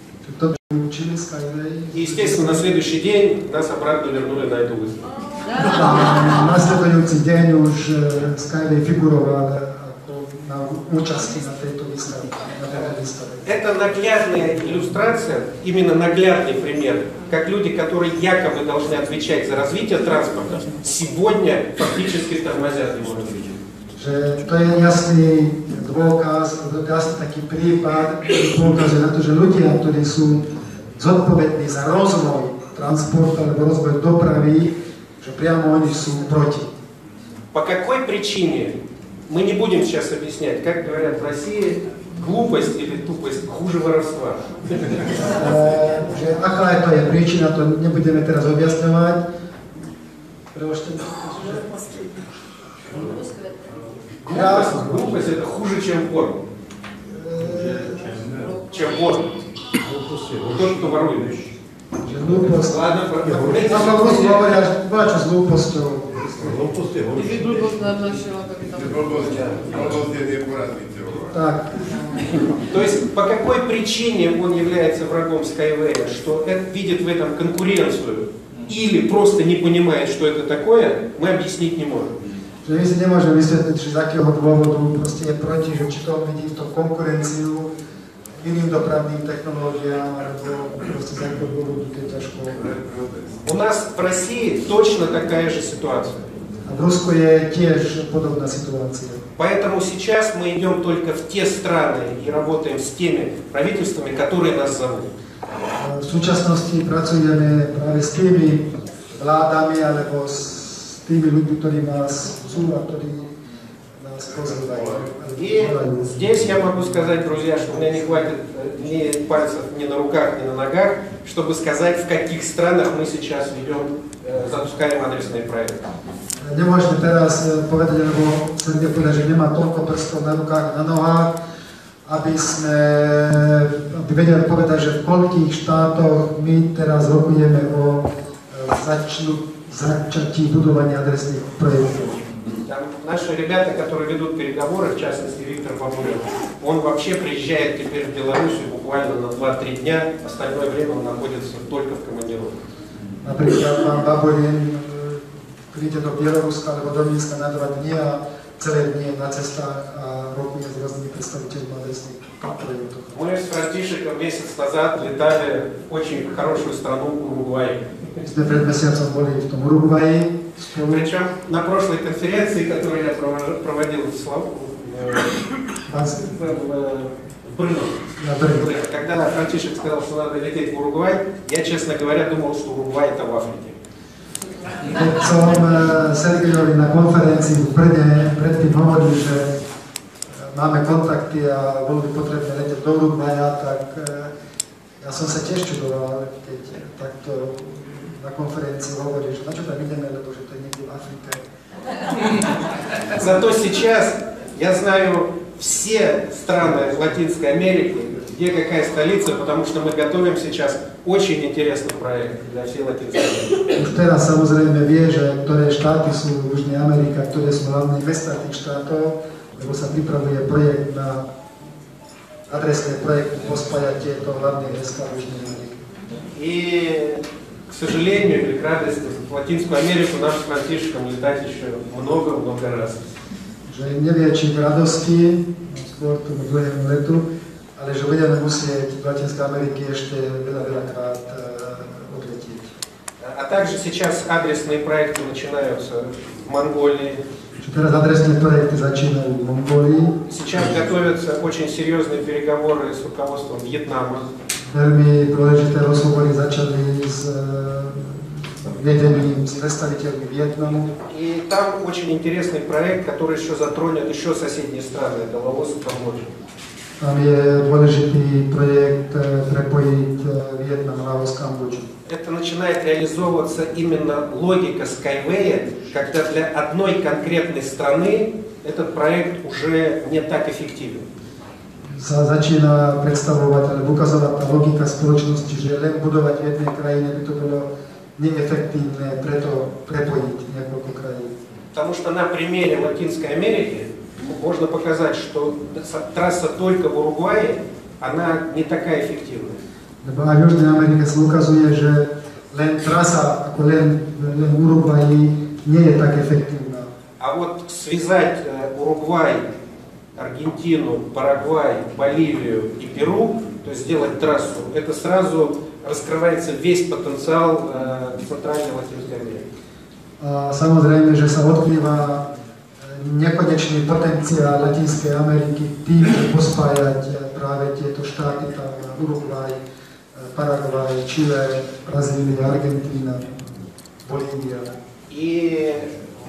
И, естественно, на следующий день нас обратно вернули на эту выставку. Nasledujúci deň už Skyway figuroval ako na účasti na tejto výstave. Это наглядная иллюстрация, именно наглядный пример, как люди, которые якобы должны отвечать за развитие транспорта, сегодня фактически тормозят его развитие. Že to je jasný dôkaz, jasný taký prípad, ktorý poukazuje na to, že ľudia, ktorí sú zodpovední za rozvoj transportu alebo rozvoj dopravy, že priamo oni sú proti. По какой причине? Мы не будем сейчас объяснять, как говорят в России, глупость или тупость хуже воровства. Že aká je to je príčina, to nebudeme teraz objasňovať. Глупость это хуже, чем вор. Чем вор. Тот, кто ворует. Ладно, по-русски говорят, бачу с глупостью. Так. То есть по какой причине он является врагом Skyway, что видит в этом конкуренцию или просто не понимает, что это такое, мы объяснить не можем. Že my si nemôžeme vysvetliť, že z akého dôvodu proste je proti, že či to vidí v tom konkurenciu iným dopravným technológiám, alebo proste z akého dôvodu to je ťažko. У нас в России точно такая же ситуация. A v Rusku je tiež podobná situácia. Поэтому сейчас мы идем только в те страны и работаем с теми правительствами, которые нас зовут. V súčasnosti pracujeme práve s tými vládami alebo s tými ľuďmi, ktorí nás chcú a ktorí nás pozývajú. И здесь я могу сказать, друзья, что у меня не хватит ни пальцев ни на руках, ни на ногах, чтобы сказать, в каких странах мы сейчас запускаем адресные проекты. Nemôžeme teraz povedať, lebo som povedať, že nemá toľko prstov na rukách, na nohách, aby vedeli povedať, že v koľkých štátoch my teraz rokujeme o začatí budovania adresných projektov. Там наши ребята, которые ведут переговоры, в частности Виктор Бабурин, он вообще приезжает теперь в Белоруссию буквально на 2-3 дня, остальное время он находится только в командировке. Napríklad pán Baburin príde do Bieloruska alebo do Minska na 2 dní a celé dni na cestách a rokuje s rôznymi predstaviteľmi adresných projektov. Мы с Франтишеком месяц назад летали в очень хорошую страну Уругвай. Sme pred mesiacom boli v tom Uruguayi. Причем на прошлой конференции, которую я проводил в Брно, когда Франтишек сказал, что надо лететь в Уругвай, я, честно говоря, думал, что Уругвай это в Африке. Keď som Sergejovi na konferencii v Brne predtým hovoril, že máme kontakty a bolo by potrebné letieť do Uruguaya, tak ja som sa tiež čudoval, keď takto na конференции говоришь, на что там идем, либо же это не в Африке. Зато сейчас я знаю все страны Латинской Америки, где какая столица, потому что мы готовим сейчас очень интересный проект для всей Латинской Америки. Už teraz samozrejme vie, že ktoré štáty sú v Južnej Amerike, ktoré sú hlavné mesta tých štátov, lebo sa pripravuje projekt na adresné projekty pospájať tieto hlavné mesta v Južnej Amerike. И к сожалению или к радости, в Латинскую Америку нам с Франтишеком летать еще много-много раз. Že nevie, či k radosti, s skôr tomu druhému letu, ale že budeme musieť do Latinskej Ameriky ešte veľakrát odletieť. А также сейчас адресные проекты начинаются в Монголии. Teraz adresné projekty začínajú v Mongólii. Сейчас готовятся очень серьезные переговоры с руководством Вьетнама. Veľmi dôležité rozhovory začali s vedením, с представителями Вьетнаму. И там очень интересный проект, который еще затронет еще соседние страны. Это Лаос и Камбоджа. Tam je dôležitý projekt prepojiť Vietnam, Laos, Kambodžu. Это начинает реализовываться именно логика Skyway, когда для одной конкретной страны этот проект уже не так эффективен. Začína predstavovať alebo ukazovať tá logika spoločnosti, že len budovať v jednej krajine by to bolo неэффективное, preto prepojiť niekoľko krajín. Потому что на примере Латинской Америки можно показать, что трасса только в Уругвае, она не такая эффективная. Lebo aj v Južnej Amerike sa ukazuje, že len trasa, ako len v Uruguayi, nie je tak efektívna. А вот связать Уругвай, Аргентину, Парагвай, Боливию и Перу, то есть сделать трассу, это сразу раскрывается весь потенциал Центральной Латинской Америки. Samozrejme, že sa odkrýva nekonečný potenciál Latinskej Ameriky tým, že pospájať práve tieto štáty, tam Uruguay, Парагвай, Чили, Бразилия, Аргентина, Боливия. И в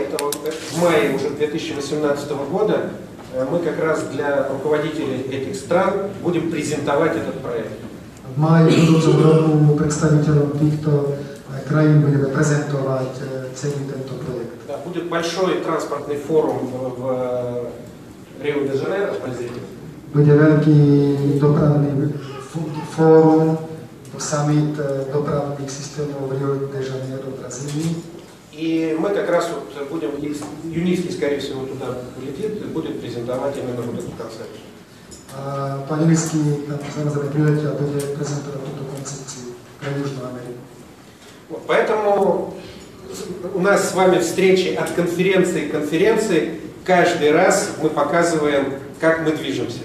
мае уже 2018 года мы как раз для руководителей этих стран будем презентовать этот проект. V máji budúcom roku predstaviteľom týchto krajín budeme prezentovať celý tento projekt. Да, будет большой транспортный форум в Рио-де-Жанейро, в Бразилии. Bude veľký dopravný fórum, summit dopravných systémov v Rio de Janeiro v Brazílii. И мы как раз вот будем, Юницкий, скорее всего, туда улетит и будет презентовать именно вот эту концепцию. A pán Junicki tam samozrejme priletia a bude prezentovať túto koncepciu pre Južnú Ameriku. Поэтому у нас с вами встречи от конференции к конференции. Каждый раз мы показываем, как мы движемся.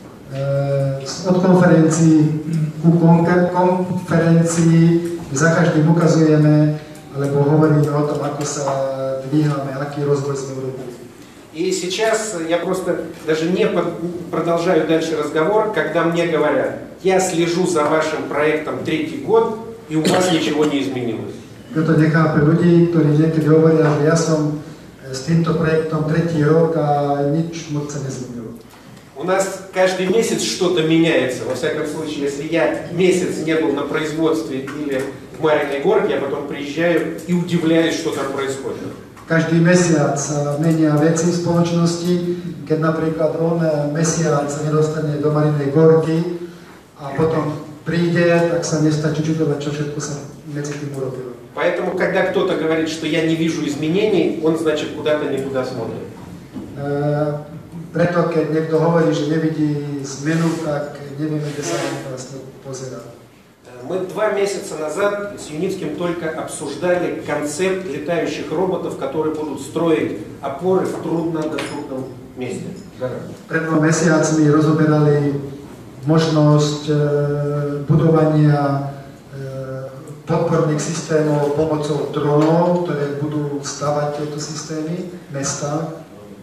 Od konferencií ku konferencii za každým ukazujeme, alebo hovoríme o tom, ako sa dvíhame, aký rozvoj sme urobili. И сейчас я просто даже не продолжаю дальше разговор, когда мне говорят, я слежу за вашим проектом 3-й год, и у вас ничего не изменилось. Preto nechápe ľudí, ktorí niekedy hovoria, že ja som s týmto projektom 3. rok a nič moc sa nezmenilo. У нас каждый месяц что-то меняется. Во всяком случае, если я месяц не был на производстве или в Мариной горке, я потом приезжаю и удивляюсь, что там происходит. Každý mesiac menia veci v spoločnosti, keď napríklad on mesiac sa nedostane do Marinej gorky a potom príde, tak sa nestačí čudovať, čo všetko sa medzi tým urobilo. Поэтому, когда кто-то говорит, что я не вижу изменений, он, значит, куда-то не туда смотрит. Preto, keď niekto hovorí, že nevidí zmenu, tak nevieme, kde sa vlastne pozerá. Мы 2 месяца назад с Юницким только обсуждали концепт летающих роботов, которые будут строить опоры в труднодоступном месте. Pred 2 mesiacmi rozoberali možnosť budovania podporných systémov pomocou dronov, ktoré budú stavať tieto systémy, mesta.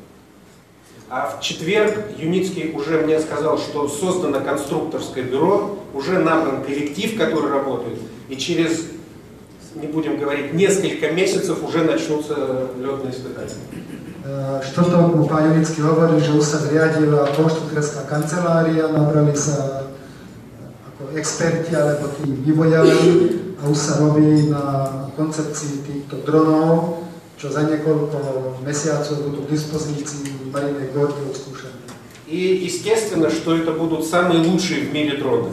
А в четверг Юницкий уже мне сказал, что создано конструкторское бюро, уже набран коллектив, который работает, и через, не будем говорить, несколько месяцев уже начнутся летные испытания. Štvrtok mu pán Junický hovorí, že už sa zriadila konštruktérska kancelária, nabrali sa ako experti alebo tí vývojári a už sa robí na koncepcii týchto dronov, čo za niekoľko mesiacov budú k dispozícii Marinej gorky odskúšané. И естественно, что это будут самые лучшие в мире дроны.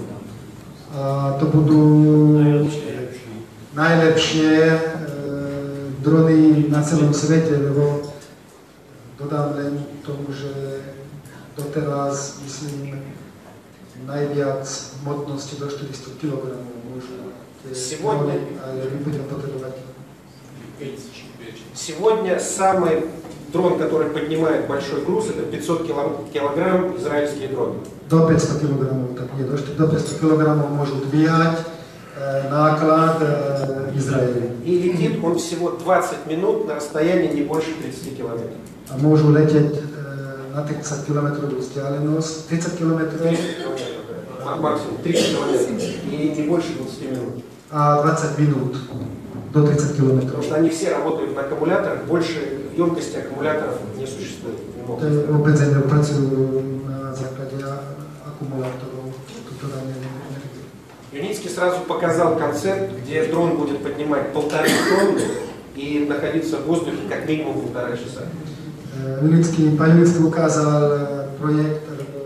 A to budú najlepšie drony na celom svete, lebo dodám len tomu, že doteraz, myslím, najviac hmotnosti do 400 kg môžu tie drony, ale my budeme potrebovať. Сегодня самый дрон, который поднимает большой груз, это 500 килограмм израильские дроны. Do 500 kg, tak nie, do 500 kg môžu dvíhať náklad v Izraeli. И летит он всего 20 минут на расстоянии не больше 30 километров. A môžu letieť na 30 km vzdialenosť, 30 km Максимум 30 километров и не больше 20 минут. a 20 minút do 30 km. Потому что они все работают на аккумуляторах, больше емкости аккумуляторов не существует. Не To могут. je obmedzenie, pracujú na základe akumulátorov, ktoré energie. Юницкий сразу показал концепт, где дрон будет поднимать 1,5 тонны и находиться в воздухе как минимум 1,5 часа. Pán Julický ukázal projekt,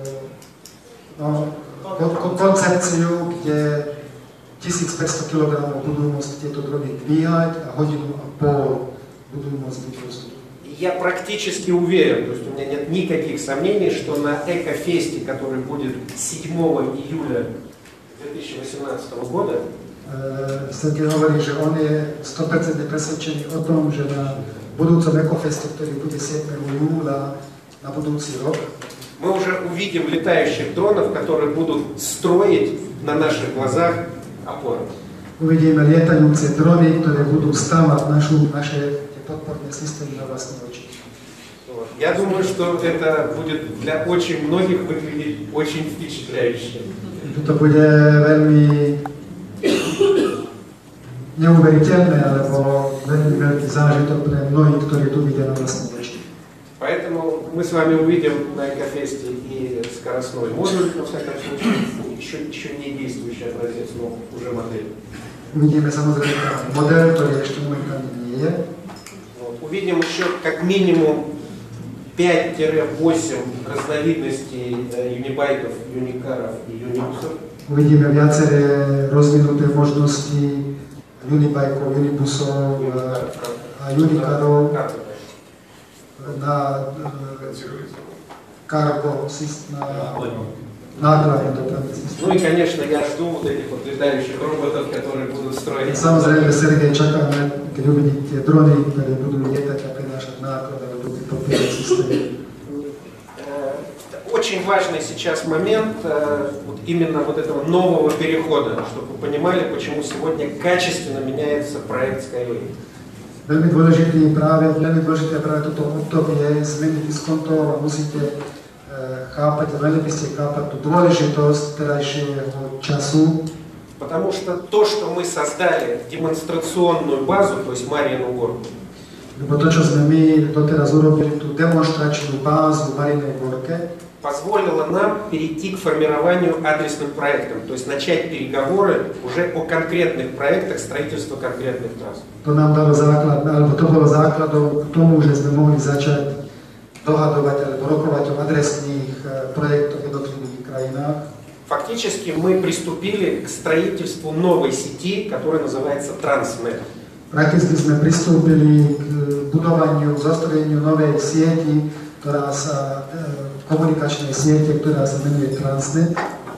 koncepciu, kde 1500 kg budú môcť tieto drogy dvíhať a hodinu a pol budú môcť byť vzduchu. Я практически уверен, то есть у меня нет никаких сомнений, что на Экофесте, который будет 7 июля 2018 года, Sergej hovorí, že on je 100% presvedčený o tom, že na budúcom Ekofeste, ktorý bude 7. júla na budúci rok, мы уже увидим летающих дронов, которые будут строить на наших глазах опоры. uvidíme lietajúce drony, ktoré budú stavať naše podporné systémy na vlastné oči. Вот. Я думаю, что это будет для очень многих выглядеть очень впечатляюще. To bude veľmi neuveriteľné, alebo veľmi veľký zážitok pre mnohých, ktorí tu vidia na vlastné oči. Поэтому мы с вами увидим на Экофесте и скоростной модуль, но, во всяком случае, еще не действующий образец, но уже модель. Uvidíme samozrejme model, ktorý ešte momentálne nie je. Вот. Увидим еще как минимум 5-8 разновидностей юнибайков, юникаров и юнибусов. Uvidíme viaceré rozvinuté možnosti unibajkov, unibusov a unikarov na cargo, на nákladné dopravné systémy. Ну и, конечно, я жду вот этих вот летающих роботов, которые будут строить. Samozrejme, Sergej, čakáme, keď uvidíte drony, ktoré budú lietať a prinášať náklad a budú podporovať systémy. Очень важный сейчас момент вот именно вот этого нового перехода, чтобы вы понимали, почему сегодня качественно меняется проект Skyway. Veľmi dôležité práve toto obdobie zmeny diskontov a musíte chápať, veľmi by ste chápať tú dôležitosť terajšieho času. Потому что то, что мы создали, демонстрационную базу, то есть Марьину горку, Lebo to, čo sme my doteraz urobili, tú demonstračnú bázu v Marinej Gorke, позволило нам перейти к формированию адресных проектов, то есть начать переговоры уже о конкретных проектах строительства конкретных трасс. to nám dalo základ, alebo to bolo základom k tomu, že sme mohli začať dohadovať alebo rokovať o adresných projektoch v jednotlivých krajinách. Фактически мы приступили к строительству новой сети, которая называется Transnet. Prakticky sme pristúpili k budovaniu, zostrojeniu novej sieti, komunikačnej siete, ktorá sa menuje Transnet.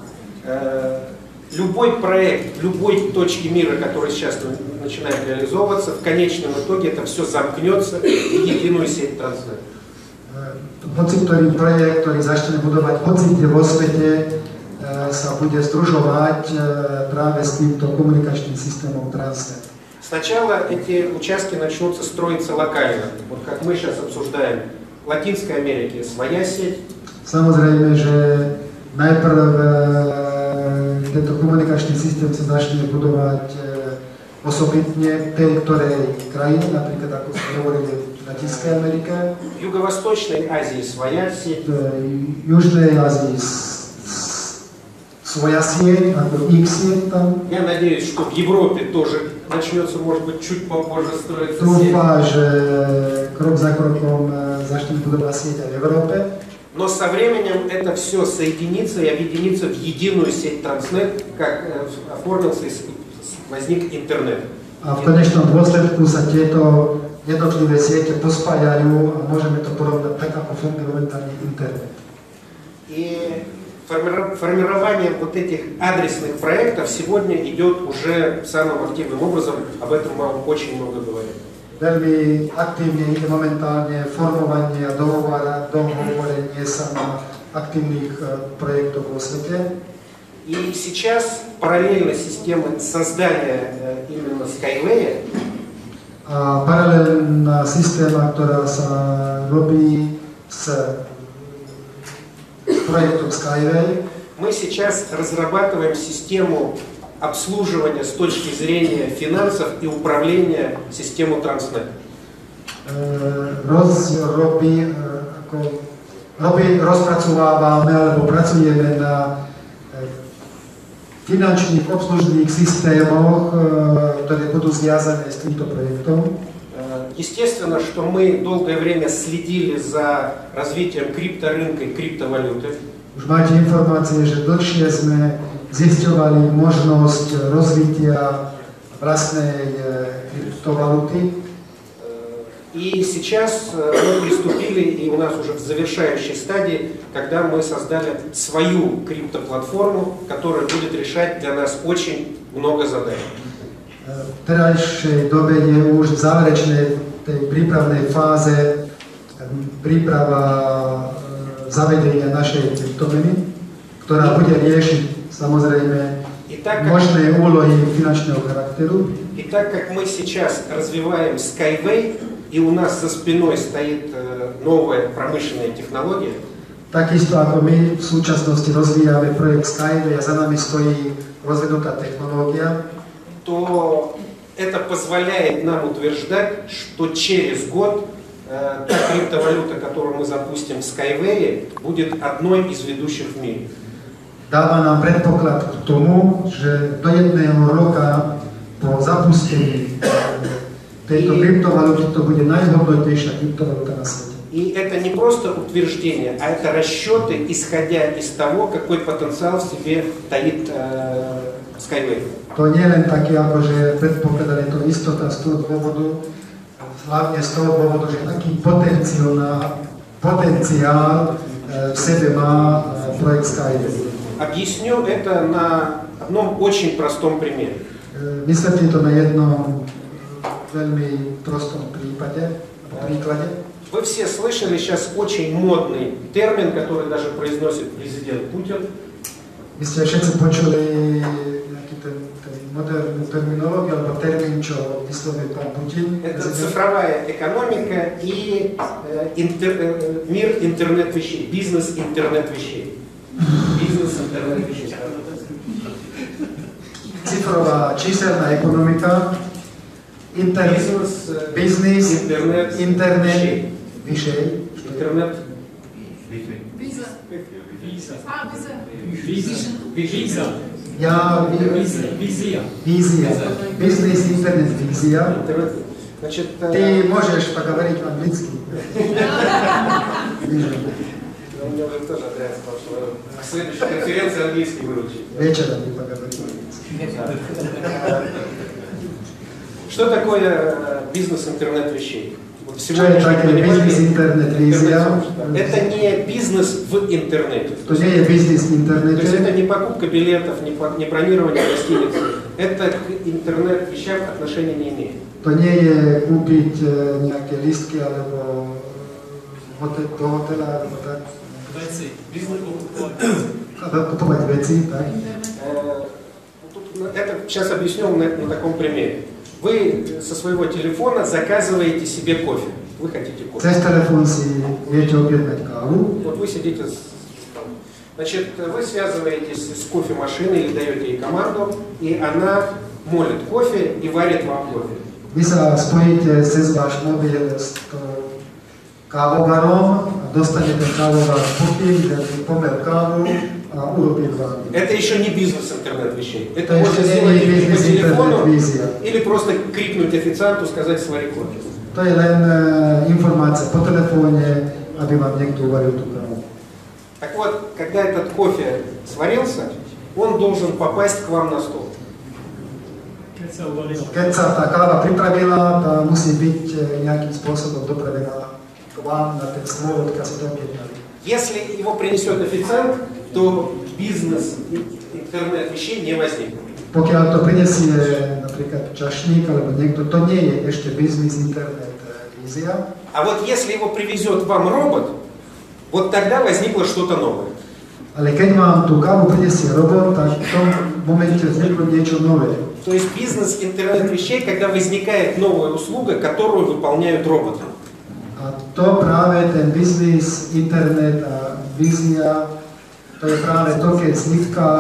Любой проект, любой точки мира, который сейчас начинает реализовываться, в конечном итоге это все замкнется в единую сеть Transnet. Hoci ktorý projekt, ktorý začne budovať hoci kde vo svete, sa bude združovať práve s týmto komunikačným systémom Transnet. Сначала эти участки начнутся строиться локально. Вот как мы сейчас обсуждаем, в Латинской Америке своя сеть. Samozrejme, že najprv tento komunikačný systém sa začne budovať osobitne tej ktorej krajiny, napríklad ako sme hovorili v Latinskej Amerike. В Юго-Восточной Азии своя сеть. V Južnej Ázii своя сеть, ako ich sieť tam. Я надеюсь, что в Европе тоже начнется, может быть, чуть попозже строиться сеть. Dúfam, že krok za krokom začne budovať sieť aj v Európe. Но со временем это все соединится и объединится в единую сеть Transnet, как оформился и возник интернет. A v konečnom dôsledku sa tieto jednotlivé siete pospájajú a môžeme to porovnať tak, ako funguje momentálne internet. И формирование вот этих адресных проектов сегодня идет уже самым активным образом, об этом мы очень много говорим. veľmi aktívne ide momentálne formovanie a dohovorenie sa na aktívnych projektoch vo svete. И сейчас параллельно системы создания именно Skyway, a paralelná systéma, ktorá sa robí s projektom Skyway, мы сейчас разрабатываем систему обслуживания с точки зрения финансов и управления систему Transnet. Rozpracovávame alebo pracujeme na finančných obslužných systémoch, ktoré budú zviazané s týmto projektom. Естественно, что мы долгое время следили за развитием крипторынка и криптовалюты. Už máte informácie, že dlhšie sme zisťovali možnosť rozvitia vlastnej kryptovaluty. И сейчас мы приступили, и у нас уже в завершающей стадии, когда мы создали свою криптоплатформу, которая будет решать для нас очень много задач. V terajšej dobe je už v záverečnej tej prípravnej fáze príprava zavedenia našej kryptomeny, ktorá bude riešiť samozrejme možné úlohy finančného charakteru. И так как мы сейчас развиваем Skyway, и у нас за спиной стоит новая промышленная технология, takisto ako my v súčasnosti rozvíjame projekt Skyway a za nami stojí rozvinutá technológia, то это позволяет нам утверждать, что через год та криптовалюта, которую мы запустим в Skyway, будет одной из ведущих в мире. Dáva nám predpoklad k tomu, že do jedného roka po zapustení tejto kryptovaluty to bude najhodnotnejšia kryptovaluta na svete. И это не просто утверждение, а это расчеты, исходя из того, какой потенциал в себе таит Skyway. To nie len také, akože predpoklad, je to istota z toho dôvodu, hlavne z toho dôvodu, že aký potenciál v sebe má projekt Skyway. Объясню это на одном очень простом примере. Vysvetlím to na jednom veľmi prostom príklade. Вы все слышали сейчас очень модный термин, который даже произносит президент Путин. Vy ste všetci počuli nejaký ten modernú terminológiu alebo termín, čo vyslovil pán Putin. Это цифровая экономика и мир интернет вещей, бизнес интернет вещей. Бизнес интернет вещей. Cifrová číselná ekonomika, biznis, internet, vyšej. Интернет. Vízia. Biznis, internet, vízia. Значит, Ty môžeš поговорить по-английски. у меня уже тоже Андреас сказал, что к следующей конференции английский выучить. Вечером ты поговорим. Что такое бизнес интернет вещей? Вот Что это такое бизнес интернет визия? Это не бизнес в интернете. To nie je biznis v То есть это internete, не покупка билетов, не бронирование гостиницы. Это к интернет вещам отношения не имеет. to nie je kúpiť nejaké lístky alebo do hotela alebo tak. Kupovať veci, tak. Это сейчас объясню на таком примере. Вы со своего телефона заказываете себе кофе. Вы хотите кофе. Cez telefón si viete objednať kávu. Вот вы сидите, значит, вы связываетесь с кофемашиной или даете ей команду, и она молит кофе и варит вам кофе. Vy sa spojíte cez váš mobil s kávovarom a dostanete kávovar pokyn, pomer kávu a urobí vám. Это еще не бизнес интернет вещей. Это То можно есть сделать не или по бизнес телефону, интернет-визия. или просто крикнуть официанту, сказать свари кофе. To je len informácia po telefóne, aby vám niekto uvaril tú kávu. Так вот, когда этот кофе сварился, он должен попасть к вам на стол. Keď sa tá káva pripravila, tá musí byť nejakým spôsobom dopravená k vám na ten stôl, odkiaľ si to objednali. Если его принесет официант, то бизнес интернет вещей не возникнет. Pokiaľ to prinesie napríklad čašník alebo niekto, to nie je ešte biznis, internet, vízia. А вот если его привезет вам робот, вот тогда возникло что-то новое. Ale keď vám tú kávu prinesie robot, tak v tom momente vzniklo niečo nové. То есть бизнес интернет вещей, когда возникает новая услуга, которую выполняют роботы. A to práve ten biznis, internet a vízia, to je práve to, keď vzniká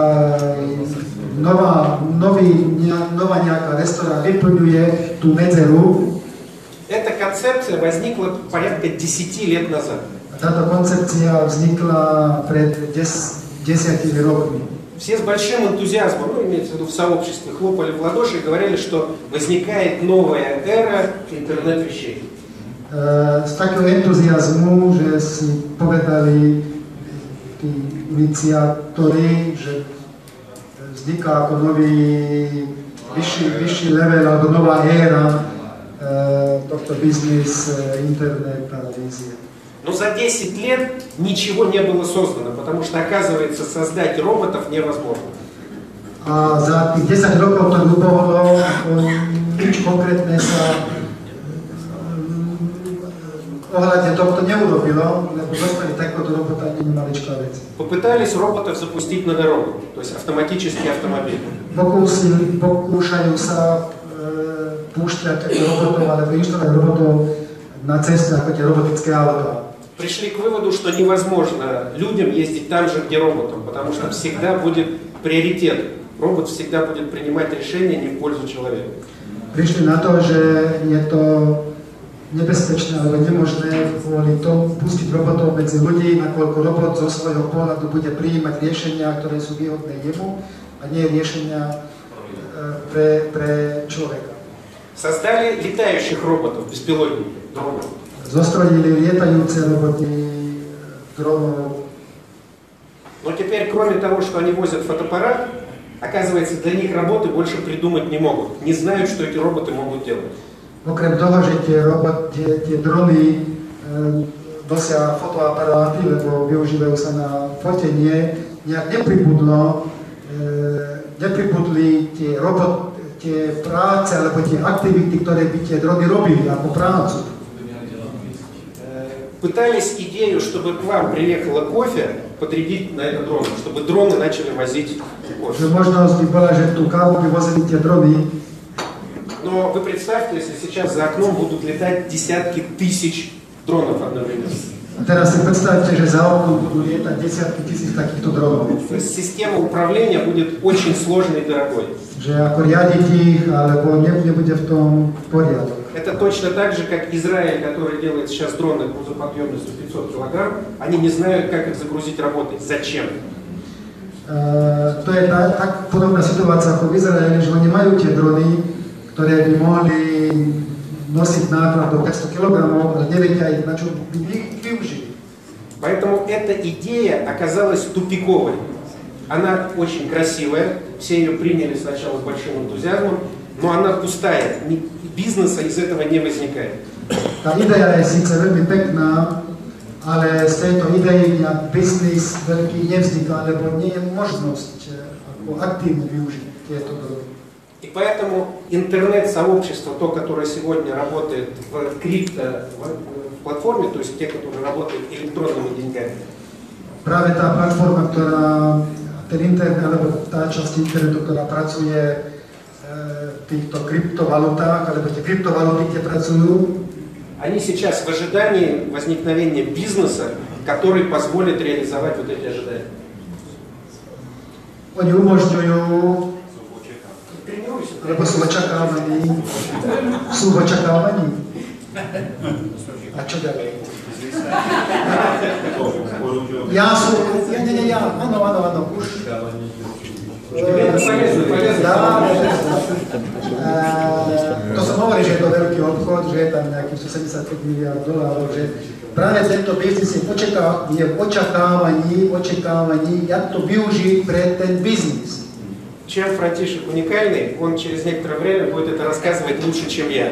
nová nejaká restaurant, vyplňuje tú medzeru. Эта концепция возникла порядка 10 лет назад. Táto koncepcia vznikla pred 10 rokmi. Все с большим энтузиазмом, ну, имеется в виду в сообществе, хлопали в ладоши и говорили, что возникает новая эра интернет-вещей. Z takého entuziazmu, že si povedali tí iniciátori, že vzniká ako nový, vyšší level alebo nová éra tohto biznis, internet a vízie. Но за 10 лет ничего не было создано, потому что, оказывается, создать роботов невозможно. A za tých 10 rokov to nebolo, nič konkrétne sa ohľadne tohto neurobilo, lebo dostali takéto robota nie je maličká vec. Попытались роботов запустить на дорогу, то есть автоматический автомобиль. Pokúšajú sa púšťať robotov alebo inštalovať robotov na ceste ako tie robotické autá. Пришли к выводу, что невозможно людям ездить там же, где роботам, потому что всегда будет приоритет. Робот всегда будет принимать решения не в пользу человека. Prišli na to, že je to nebezpečné alebo nemožné kvôli tomu pustiť robotov medzi ľudí, nakoľko robot zo svojho pohľadu bude prijímať riešenia, ktoré sú výhodné jemu a nie riešenia pre človeka. Создали летающих роботов, беспилотников, дронов. Zostrojili lietajúce roboty, dronov. Но теперь, кроме того, что они возят фотоаппарат, оказывается, для них работы больше придумать не могут. Не знают, что эти роботы могут делать. Okrem toho, že tie drony nosia fotoaparáty, lebo využívajú sa na fotenie, nejak nepribudli tie práce alebo tie aktivity, ktoré by tie drony robili ako prácu. Пытались идею, чтобы к вам приехало кофе, подрядить на это дрон, чтобы дроны начали возить кофе. Možnosť by bola, že tú kávu by vozili tie drony. Но вы представьте, если сейчас за окном будут летать десятки тысяч дронов одновременно. A teraz si predstavte, že za oknom budú lietať desiatky tisíc takýchto dronov. То есть система управления будет очень сложной и дорогой. Že ako riadiť ich, alebo nebude v tom poriadok. Это точно так же, как Израиль, который делает сейчас дроны грузоподъемностью 500 килограмм, они не знают, как их загрузить работать. Зачем? To je tak podobná situácia ako v Izraeli, že oni majú tie drony, ktoré by mohli nosiť náklad do 500 kg, ale nevedia ich, na čo by ich využili. Поэтому эта идея оказалась тупиковой. Она очень красивая, все ее приняли сначала с большим энтузиазмом, но она пустая, бизнеса из этого не возникает. Tá idea je síce veľmi pekná, ale z tejto idei nejak biznis veľký nevzniká, lebo nie je možnosť ako aktívne využiť tieto drogy. И поэтому интернет-сообщество, то, которое сегодня работает в крипто-платформе, то есть те, которые работают электронными деньгами. Práve tá platforma, ktorá, ten internet, alebo tá časť internetu, ktorá pracuje v týchto kryptovalutách, alebo tie kryptovaluty, kde pracujú, они сейчас в ожидании возникновения бизнеса, который позволит реализовать вот эти ожидания. Oni umožňujú, lebo sú v očakávaní. A čo ďalej? Áno, už. To som hovoril, že je to veľký obchod, že je tam nejakých $175 miliárd, že práve tento biznis je v očakávaní, jak to využiť pre ten biznis. Чем Франтишек уникальный, он через некоторое время будет это рассказывать лучше, чем я.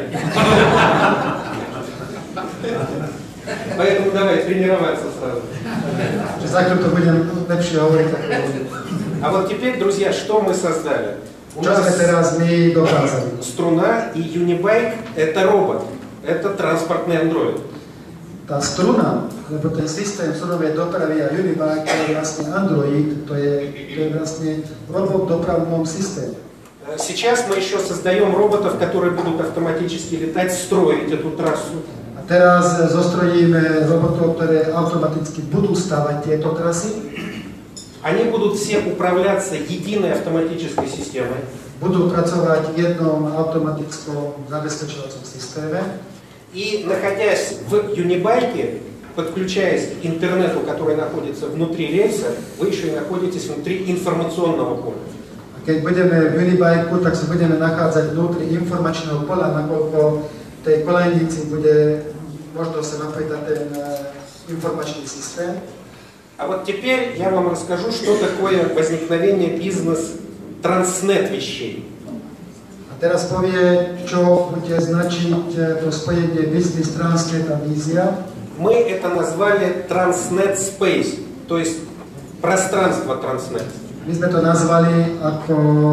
Поэтому давай тренироваться сразу. А вот теперь, друзья, что мы создали? Čo sme teraz my dokázali? Струна и Unibike – это робот, это транспортный андроид. Tá struna, lebo ten systém strunovej dopravy a Unibike, to je vlastne Android, to je vlastne robot v dopravnom systéme. Сейчас мы еще создаем роботов, которые будут автоматически летать, строить эту трассу. A teraz zostrojíme robotov, ktoré automaticky budú stavať tieto trasy. Они будут все управляться единой автоматической системой. Budú pracovať v jednom automatickom zabezpečovacom systéme. И находясь в Unibike, подключаясь к интернету, который находится внутри рельса, вы еще и находитесь внутри информационного поля. Keď budeme v Unibike, tak sa budeme nachádzať vnútri informačného pola, nakoľko tej kolejnici bude možno sa napojiť na ten informačný systém. А вот теперь я вам расскажу, что такое возникновение бизнес-транснет вещей. A teraz povie, čo bude značiť to spojenie business, transnet a vízia. Мы это назвали Transnet Space, то есть пространство Transnet. My sme to nazvali ako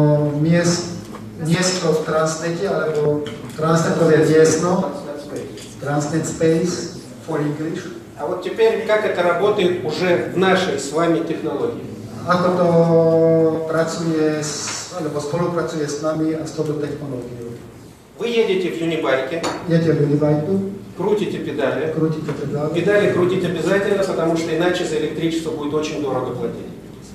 miesto v transnete, alebo transnetové miestno, Transnet Space for English. А вот теперь, как это работает уже в нашей с вами технологии. Ako to pracuje, alebo spolupracuje s nami a s touto technológiou. Вы едете в Unibike, Idete v Unibike, крутите педали. krútite pedály. Педали крутить обязательно, потому что иначе за электричество будет очень дорого платить.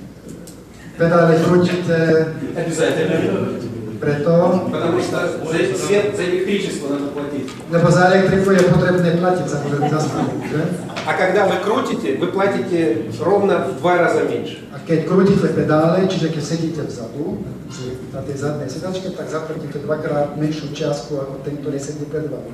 Pedále krútite Обязательно. preto, Потому что за электричество надо платить. lebo za elektriku je potrebné platiť samozrejme za stranu, že? А когда вы крутите, вы платите ровно в 2 раза меньше. A keď krútite pedále, čiže keď sedíte vzadu, na tej zadnej sedačke, tak zaplatíte dvakrát menšiu čiastku ako ten, ktorý sedí pred vami.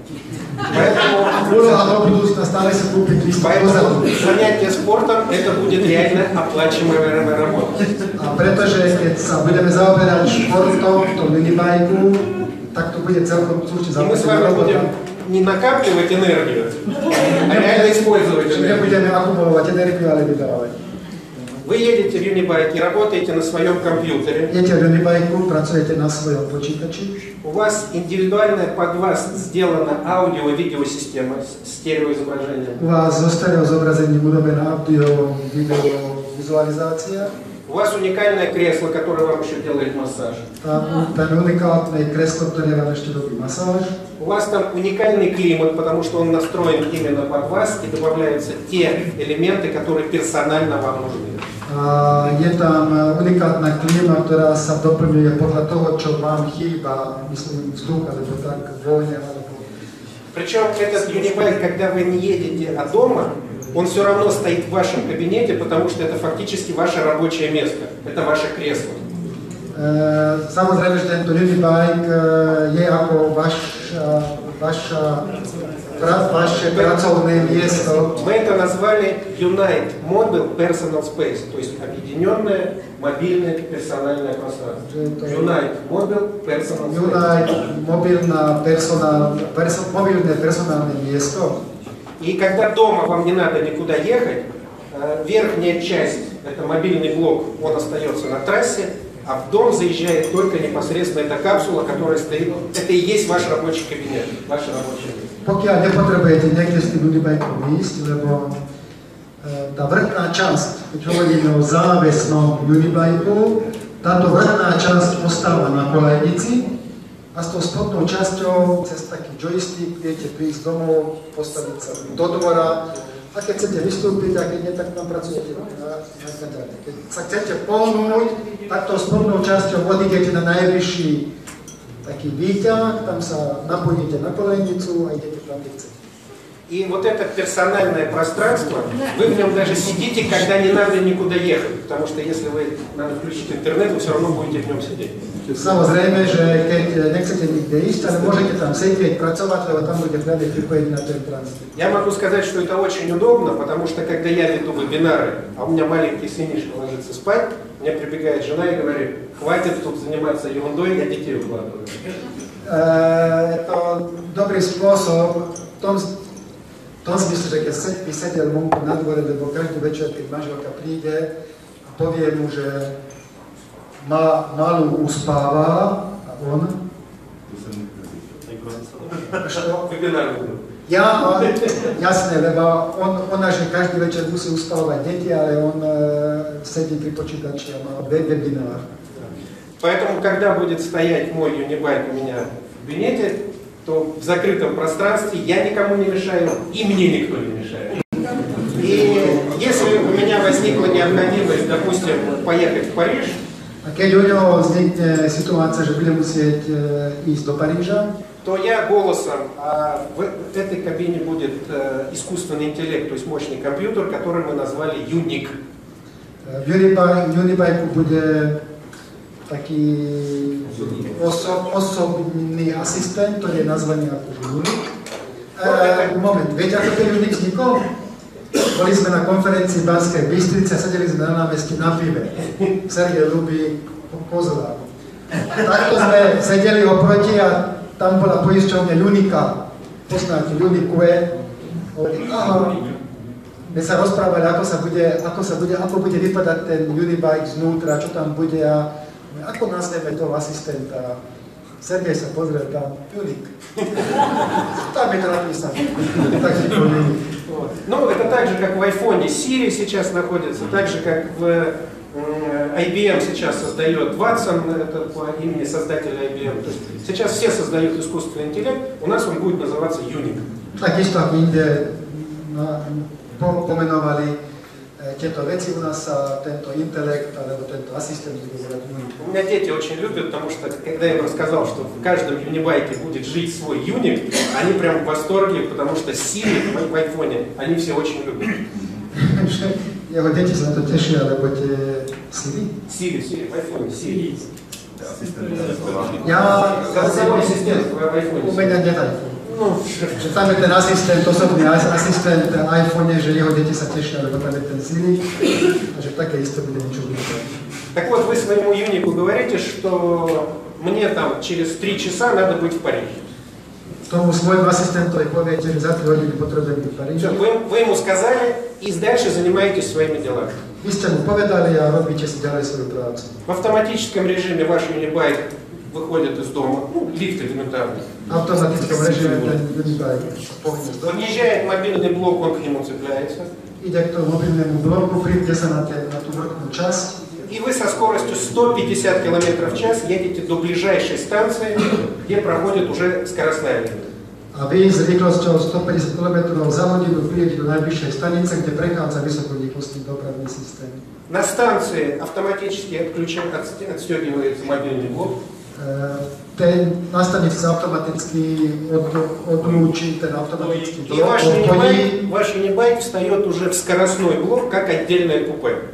Úloha do budúcna stále sa kúpiť lístok pozadu. Поэтому занятие спортом это будет реально оплачиваемая работа. A pretože keď sa budeme zaoberať športom v tom Unibajku, tak to bude celkom súčne И мы с zaplatená вами robota. будем не накапливать энергию, а реально использовать Čiže энергию. nebudeme akumulovať energiu, ale vydávať. Вы едете в Unibike, работаете на своем компьютере. Idete v Unibajku, pracujete na svojom počítači. У вас индивидуальная под вас сделана аудио- и видеосистема с стереоизображением. U vás zo stereo zobrazením urobená audio, video, vizualizácia. У вас уникальное кресло, которое вам еще делает массаж. Tam unikátne kreslo, ktoré vám ešte robí masáž. У вас там уникальный климат, потому что он настроен именно под вас и добавляются те элементы, которые персонально вам нужны. A je tam unikátna klíma, ktorá sa doplňuje podľa toho, čo vám chýba, myslím, vzduch, alebo tak, vôňa, alebo... Причем этот Unibike, когда вы не едете от дома, он все равно стоит в вашем кабинете, потому что это фактически ваше рабочее место, это ваше кресло. Samozrejme, že tento Unibike je ako vaše pracovné miesto. Мы это назвали Unite Mobile Personal Space, то есть объединенное мобильное персональное пространство. Unite Mobile Personal Space. Unite mobilné personálne miesto. И когда дома вам не надо никуда ехать, верхняя часть, это мобильный блок, он остается на трассе, а в дом заезжает только непосредственно эта капсула, которая стоит. Это и есть ваш рабочий кабинет, ваше рабочее место. Pokiaľ nepotrebujete niekde s tým Unibikeom ísť, lebo tá vrchná časť, keď hovoríme o závesnom Unibikeu, táto vrchná časť ostáva na kolejnici a s tou spodnou časťou cez taký joystick viete prísť domov, postaviť sa do dvora a keď chcete vystúpiť, a keď nie, tak tam pracujete. Keď sa chcete pohnúť, tak tou spodnou časťou odídete na najvyšší taký výťah, tam sa napojíte na kolejnicu a idete tam, kde chcete. И вот это персональное пространство, вы в нем даже сидите, когда не надо никуда ехать, потому что если вы надо включить интернет, вы все равно будете в нем сидеть. Samozrejme, že keď nechcete nikde ísť, ale môžete tam sedieť, pracovať, lebo tam bude hľadať pripojený na ten transport. Я могу сказать, что это очень удобно, потому что когда я веду вебинары, а у меня маленький сынишка ложится спать, мне прибегает жена и говорит: хватит тут заниматься ерундой, я детей укладываю. Je to dobrý spôsob v tom zmysle, že keď by sedel vonku na dvore, lebo každý večer, keď manželka príde a povie mu, že Malú uspáva a on... Što? Jasné, lebo ona, že každý večer musí uspávať deti, ale on sedí pri počítači a má вебинар. Поэтому, когда будет стоять мой юнибайк у меня в кабинете, то в закрытом пространстве я никому не мешаю, и мне никто не мешает. И если у меня возникла необходимость, допустим, поехать в Париж, a keď u neho vznikne situácia, že bude musieť ísť do Paríža, то я голосом, а в этой кабине будет искусственный интеллект, то есть мощный компьютер, который мы назвали Юник. V Unibajku bude taký osobný asistent, ktorý je nazvaný ako Unik. Moment, viete, ako ten Unik vznikol? Boli sme na konferencii v Banskej Bystrici a sedeli sme na námestí na pive. Sergej ľubí pozorávať. Takto sme sedeli oproti a tam bola poisťovňa Unika. Poznáte, Unikue. My sa rozprávali, ako bude vypadať ten Unibike znútra, čo tam bude a ako nazveme toho asistenta. Sergej sa pozrel tam, Unik. Tam je to napísané. Takže to Unik. Ну, это так же, как в iPhone Siri сейчас находится, так же, как в IBM сейчас создает Watson, это по имени создателя IBM. То есть сейчас все создают искусственный интеллект, у нас он будет называться Unik. Takisto ako inde pomenovali tieto veci, u nás sa tento intelekt alebo tento asistent bude volať Unik. У меня дети очень любят, потому что когда я им рассказал, что в каждом юнибайке будет жить свой Unik, они прям в восторге, потому что Siri в айфоне они все очень любят. Jeho deti sa na to tešia, lebo tie Siri? Siri, в айфоне, Siri. Голосовой ассистент в айфоне. U mňa nie iPhone. Že tam je ten asistent, osobný asistent v iPhone, že jeho deti sa tešia, lebo tam je ten Siri a že také isté bude niečo využívať. Так вот, вы своему Юнику говорите, что мне там через 3 часа надо быть в Париже. Tomu svojmu asistentovi poviete, že za 3 hodiny potrebujem byť v Paríži. Вы ему сказали и дальше занимаетесь своими делами. Vy ste mu povedali a robíte si ďalej svoju prácu. В автоматическом режиме ваш Юнибайк выходит из дома, ну, лифт элементарный. V automatickom režime ten Unibike pohne z domu. Подъезжает мобильный блок, он к нему цепляется. Ide k tomu mobilnému bloku, pripne sa na tú vrchnú časť. И вы со скоростью 150 км в час едете до ближайшей станции, где проходит уже скоростная линия. A vy s rýchlosťou 150 km za hodinu prídete do najbližšej stanice, kde prechádza vysokorýchlostný dopravný systém. На станции автоматически отстегивается мобильный блок. Na stanici sa automaticky odlúči ten automatický И blok. ваш Юнибайк встает уже в скоростной блок, как отдельное купе.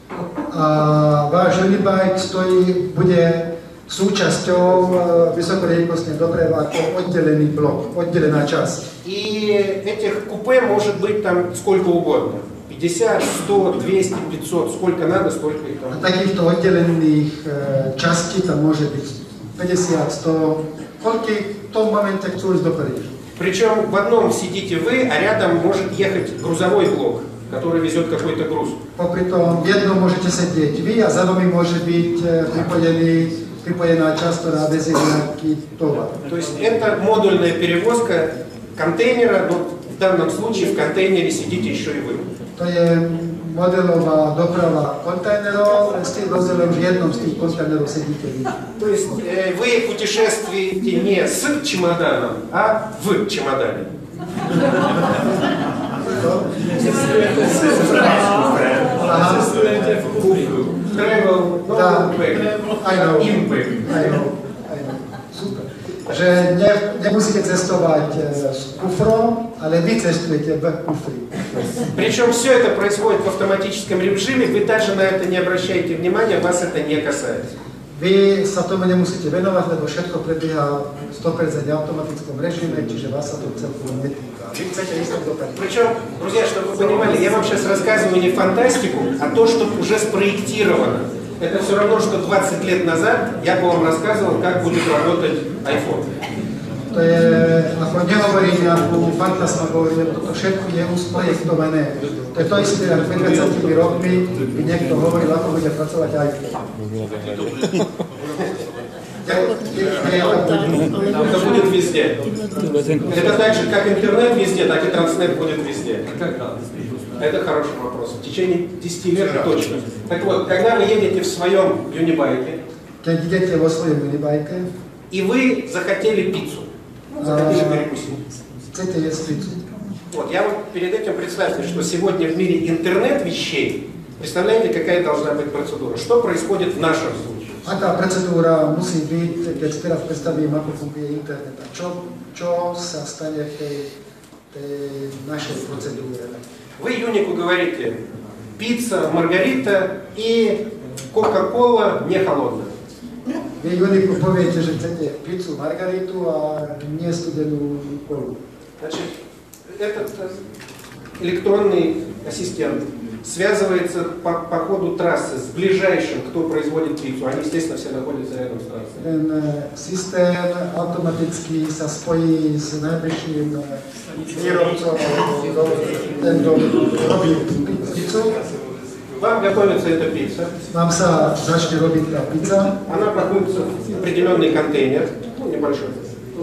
A váš Unibike bude súčasťou vysokorýchlostnej dopravy ako oddelený blok, oddelená časť. И этих купе может быть там сколько угодно. 50, 100, 200, 500, сколько надо, столько их там. A takýchto oddelených častí tam môže byť 50, 100, koľko v tom momente chcú ísť do Paríža. Причем в одном сидите вы, а рядом может ехать грузовой блок, который везет какой-то груз. Popri tom jedno môžete sedieť vy a za vami môže byť pripojená časť, ktorá vezie nejaký tovar. То есть это модульная перевозка контейнера, но в данном случае в контейнере сидите еще и вы. To je modelová doprava kontajnerov, s tým rozdielom, že v jednom z tých kontajnerov sedíte vy. То есть вы путешествуете не с чемоданом, а в чемодане. Travel, Super. Že nemusíte cestovať s kufrom, ale vy cestujete v kufri. Причем все это происходит в автоматическом режиме, вы даже на это не обращаете внимания, вас это не касается. Vy sa tomu nemusíte venovať, lebo všetko prebieha v 100% automatickom režime, čiže vás sa to celkom netýka. Vy chcete ísť do Paríža. Причем, друзья, чтобы вы понимали, я вам сейчас рассказываю не фантастику, а то, что уже спроектировано. Это все равно, что 20 лет назад я бы вам рассказывал, как будет работать iPhone. To To je, ako nehovorím nejakú fantasmagóriu, toto všetko je už projektované. To je to isté, ako pred 20 rokmi by niekto hovoril, ako bude pracovať iPhone. Это будет везде. Это так же, как интернет везде, так и транснет будет везде. Это хороший вопрос. В течение 10 лет точно. Так вот, когда вы едете в своем юнибайке, и вы захотели пиццу, захотели перекусить. Вот, я вот перед этим представьте, что сегодня в мире интернет вещей, представляете, какая должна быть процедура? Что происходит в нашем случае? Aká procedúra musí byť, keď teraz predstavím, ako funguje internet a čo sa stane v tej našej procedúre? Вы Юнику говорите, пицца, маргарита и кока-кола не холодная. Vy Uniku poviete, že chcete pizzu, margaritu a nie studenú kolu. Значит, этот электронный ассистент связывается по ходу трассы с ближайшим, кто производит пиццу. Они, естественно, все находятся рядом с трассой. Ten systém automaticky sa spojí s najbližším výrobcom, ten, kto robí pizzu. Вам готовится эта пицца. Vám sa začne robiť tá pizza. Она пакуется в определенный контейнер, ну, небольшой.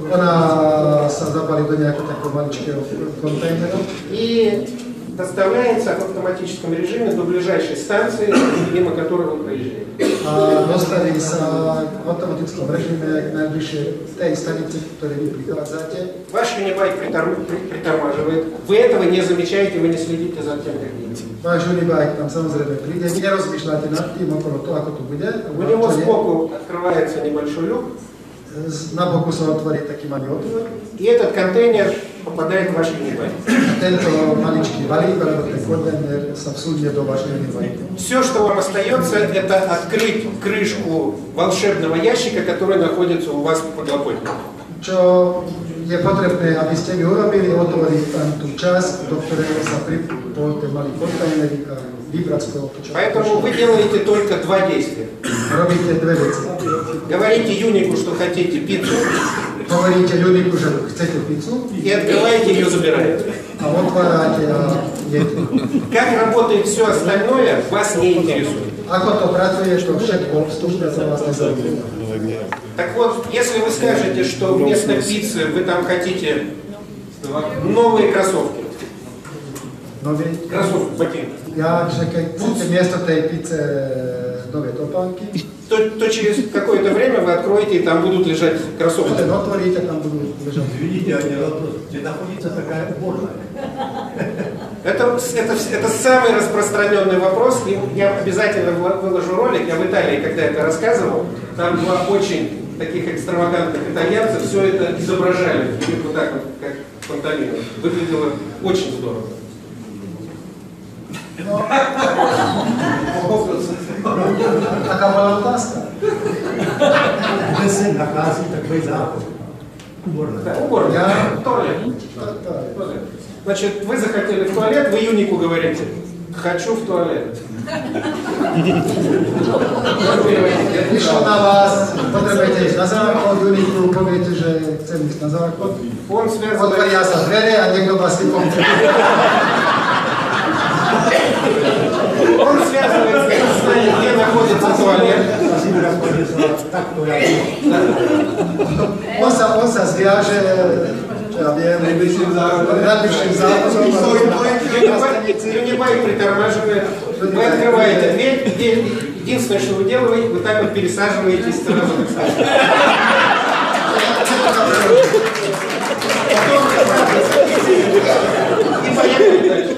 Ona sa zabalí do nejakého takého maličkého kontajneru. И доставляется в автоматическом режиме до ближайшей станции, мимо которой вы проезжаете. A dostaví sa v automatickom režime k najbližšej tej stanici, ktorej vy prichádzate. Ваш юнибайк притормаживает. Вы этого не замечаете, вы не следите за тем, как едете. Váš unibike tam samozrejme príde, vy nerozmýšľate nad tým okolo toho, ako to bude. У него сбоку открывается небольшой люк. Na boku sa otvorí taký malý otvor. И этот контейнер попадает в ваш юнибайк. Tento maličký balík, alebo ten kontajner sa vsunie do vašej unibajky. Все, что вам остается, это открыть крышку волшебного ящика, который находится у вас под подлокотником. Čo je potrebné, aby ste vy urobili, otvoriť tam tú časť, do ktorého sa pripol ten malý kontajner a vybrať z toho, čo... Поэтому вы делаете только два действия. Robíte dve veci. Говорите Юнику, что хотите пиццу, Hovoríte Uniku, že chcete pizzu и открываете ее, забираете. a otvárate a jete. Как работает все остальное, вас не интересует. Ako to pracuje, to všetko vstupne sa vás nezaujíma. Так вот, если вы skажете, что вместо пиццы вы там хотите новые кроссовки, кроссовки, ботинки, Ja, že keď chcete miesto tej pice nové topánky, то через какое-то время вы откроете, и там будут лежать кроссовки. Ten otvoríte, tam budú ležať. Извините, а не вопрос. Где находится такая уборная? Это самый распространенный вопрос, и я обязательно выложу ролик. Я в Италии, когда это рассказывал, там два очень таких экстравагантных итальянца все это изображали, вот так вот, как пантомима. Выглядело очень здорово. Taká bola otázka. Kde se nachází takový záchod? Уборная. Да, уборная. Я- Туалет. Туалет. Значит, вы захотели в туалет, вы Юнику говорите, хочу в туалет. Prišlo na vás, potrebujete ísť na záchod, Uniku, poviete, že chcem ísť na záchod. Он связывает... Otvoria sa dvere a niekto vás vypomne. Он связывает с местом, где находится туалет. On sa zviaže, čo ja viem, najbližším záchodom. Юнибайк притормаживает, вы открываете дверь, и единственное, что вы делаете, вы так вот пересаживаетесь сразу. И поехали дальше.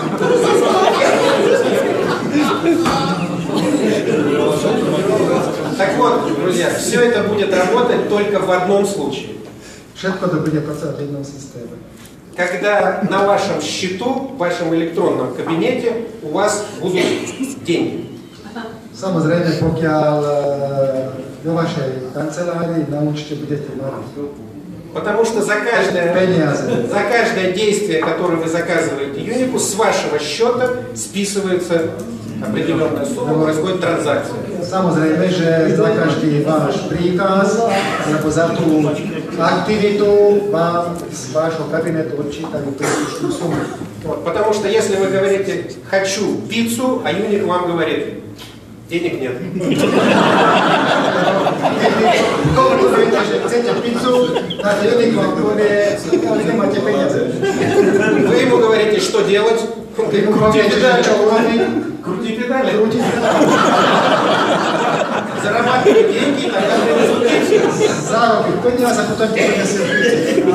Так вот, друзья, все это будет работать только в одном случае. Všetko to bude pracovať v jednom systéme. Когда на вашем счету, в вашем электронном кабинете у вас будут деньги. Samozrejme, pokiaľ vo vašej kancelárii na účte budete mať Потому что за каждое действие, которое вы заказываете Юнику, с вашего счета списывается определенная сумма, происходит транзакция. Samozrejme, že za každý váš príkaz alebo za tú aktivitu vám z vášho kabinetu odčítajú príslušnú sumu. Вот, потому что если вы говорите «хочу пиццу», а Юник вам говорит «денег нет». Komu poviete, že chcete pizzu, tak Junik vám povie, ale nemáte peniaze. Вы ему говорите, что делать? Он говорит, крути педали. Крути педали. Зарабатывай деньги, тогда принесут пиццу. Заробить пeniaze, a potom ti prinesie pizzu.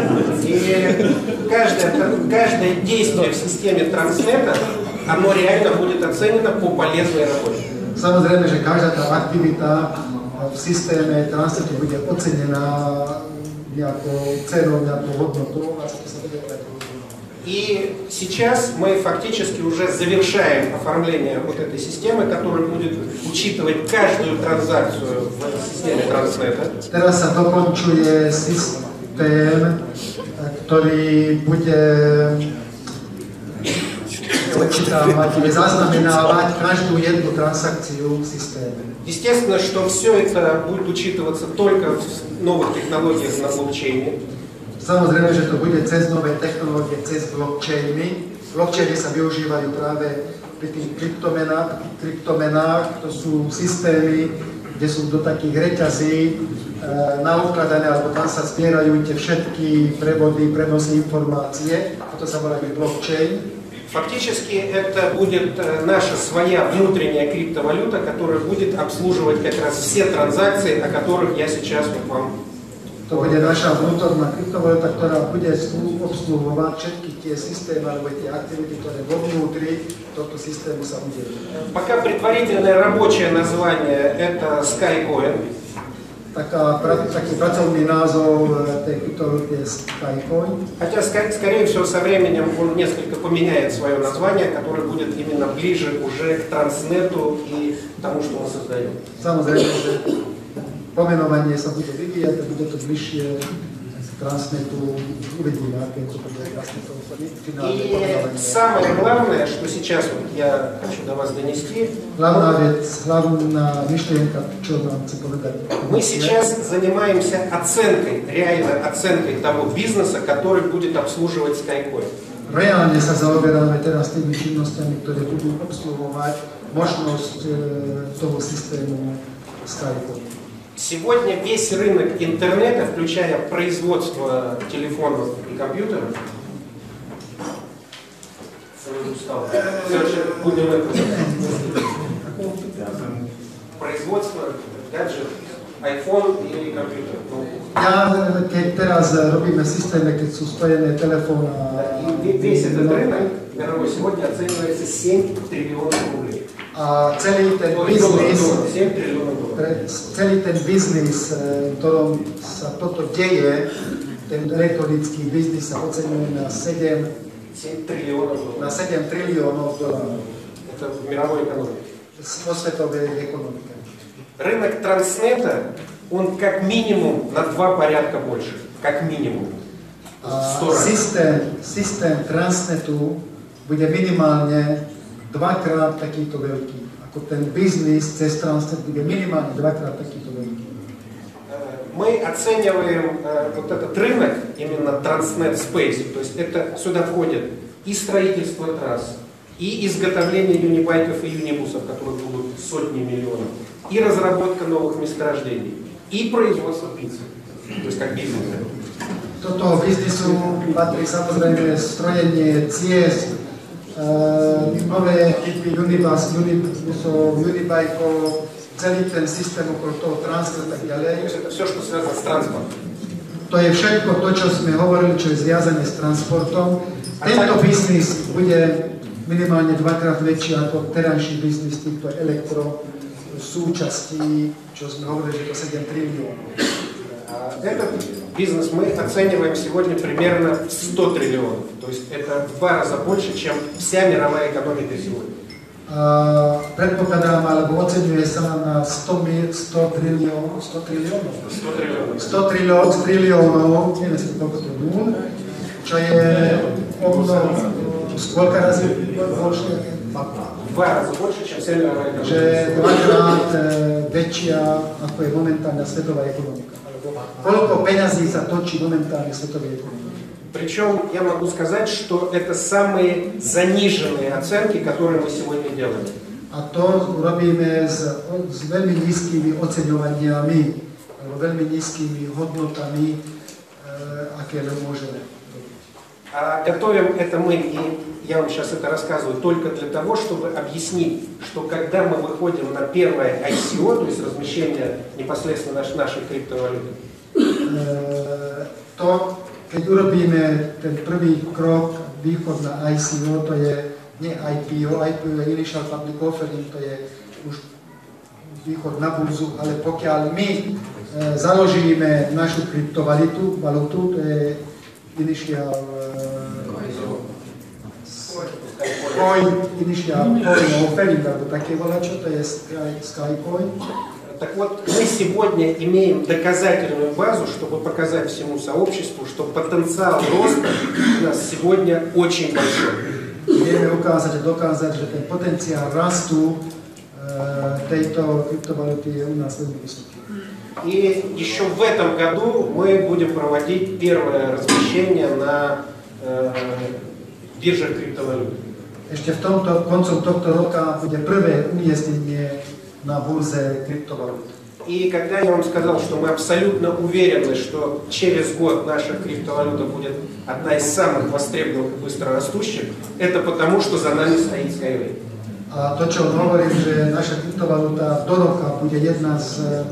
И каждое действие в системе Транснета, оно реально будет оценено по полезной работе. Samozrejme, že každá tá aktivita v systéme Transnetu bude ocenená nejakou cenou, nejakou hodnotou a to sa bude opäť. И сейчас мы фактически уже завершаем оформление вот этой системы, которая будет учитывать каждую транзакцию в системе Транснета. Teraz sa dokončuje systém, ktorý bude zaznamenávať každú jednu transakciu v systéme. Естественно, что все это будет учитываться только в новых технологиях на блокчейне. Samozrejme, že to bude cez nové technológie, cez blockchainy. Blockchainy sa využívajú práve pri tých kryptomenách. To sú systémy, kde sú do takých reťazí naukladané, alebo tam sa zbierajú tie všetky prevody, prenosy informácie. A to sa volá blockchain. Фактически это будет наша своя внутренняя криптовалюта, которая будет обслуживать как раз все транзакции, о которых я сейчас вот вам. To bude naša vnútorná kryptovaluta, ktorá bude obsluhovať všetky tie systémy alebo tie aktivity, ktoré vo vnútri tohto systému sa udejú. Пока предварительное рабочее название это SkyCoin. Taký pracovný názov tej kryptovaluty je SkyCoin. Хотя, скорее всего, со временем он несколько поменяет свое название, которое будет именно ближе уже к Транснету и тому, что он создает. Samozrejme, že pomenovanie sa bude vyvíjať a bude to bližšie k Transnetu. Uvidíme, aké to bude Transnetu finálne pomenovanie. И самое главное, что сейчас вот я хочу до вас донести, hlavná myšlienka, čo vám chcem povedať. мы сейчас занимаемся оценкой, реально оценкой того бизнеса, который будет обслуживать SkyCoin. Reálne sa zaoberáme teraz tými činnosťami, ktoré budú obsluhovať možnosť toho systému SkyCoin. Сегодня весь рынок интернета, включая производство телефонов и компьютеров, производство гаджетов, iPhone и компьютер. Keď teraz robíme systémy, keď sú spojené telefón a... Весь этот рынок мировой сегодня оценивается 7 триллионов рублей. A celý ten biznis, v ktorom sa toto deje, ten elektronický biznis sa oceňuje na 7 triliónov dolárov. Это в мировой экономике. Vo svetovej ekonomike. Рынок Транснета, он как минимум на 2 порядка больше. Как минимум. Systém Transnetu bude minimálne dvakrát takýto veľký. Ako ten biznis cez Transnet bude minimálne dvakrát takýto veľký. Мы оцениваем вот этот рынок, именно Transnet Space, то есть это сюда входит и строительство трасс, и изготовление юнибайков и юнибусов, которые будут сотни миллионов, и разработка новых месторождений, и производство пиццы, то есть как бизнес. Do toho biznisu patrí samozrejme strojenie ciest, nové typy unibusov, unibajkov, celý ten systém okolo toho Transnetu a tak ďalej. Это все, что связано с транспортом. To je všetko to, čo sme hovorili, čo je zviazané s transportom. Tento biznis bude minimálne dvakrát väčší ako terajší biznis týchto súčastí, čo sme hovorili, že to 7 triliónov. Этот бизнес мы оцениваем сегодня примерно в 100 триллионов. То есть это в 2 раза больше, чем вся мировая экономика сегодня. Predpokladám, alebo oceňuje sa na 100 triliónov, neviem si koľko to nul, čo je skôrka razy bolšie. 2 раза больше, чем вся мировая že экономика. dvakrát väčšia, ako je momentálna svetová ekonomika. Alebo koľko peňazí sa točí momentálne v svetovej ekonomike. Причем я могу сказать, что это самые заниженные оценки, которые мы сегодня делаем. A to robíme s veľmi nízkymi oceňovaniami, alebo veľmi nízkymi hodnotami, aké môžeme. А готовим это мы, и я вам сейчас это рассказываю, только для того, чтобы объяснить, что когда мы выходим на первое ICO, то есть размещение непосредственно нашей криптовалюты, keď urobíme ten prvý krok, východ na ICO, to je nie IPO, IPO je Initial Public Offering, to je už východ na burzu, ale pokiaľ my založíme našu kryptovalutu, to je Initial Coin Offering, alebo také volačo, to je Skycoin. Так вот, мы сегодня имеем доказательную базу, чтобы показать всему сообществу, что потенциал роста у нас сегодня очень большой. Vieme ukázať a dokázať, že ten potenciál rastu tejto kryptovaluty je u nás veľmi vysoký. И еще в этом году мы будем проводить первое размещение на бирже криптовалют. Ešte koncom tohto roka bude prvé umiestnenie на бурзе криптовалют. И когда я вам сказал, что мы абсолютно уверены, что через год наша криптовалюта будет одна из самых востребованных и быстро растущих, это потому, что за нами стоит Skyway. A to, čo hovorím, že naša kryptovaluta do roka bude jedna z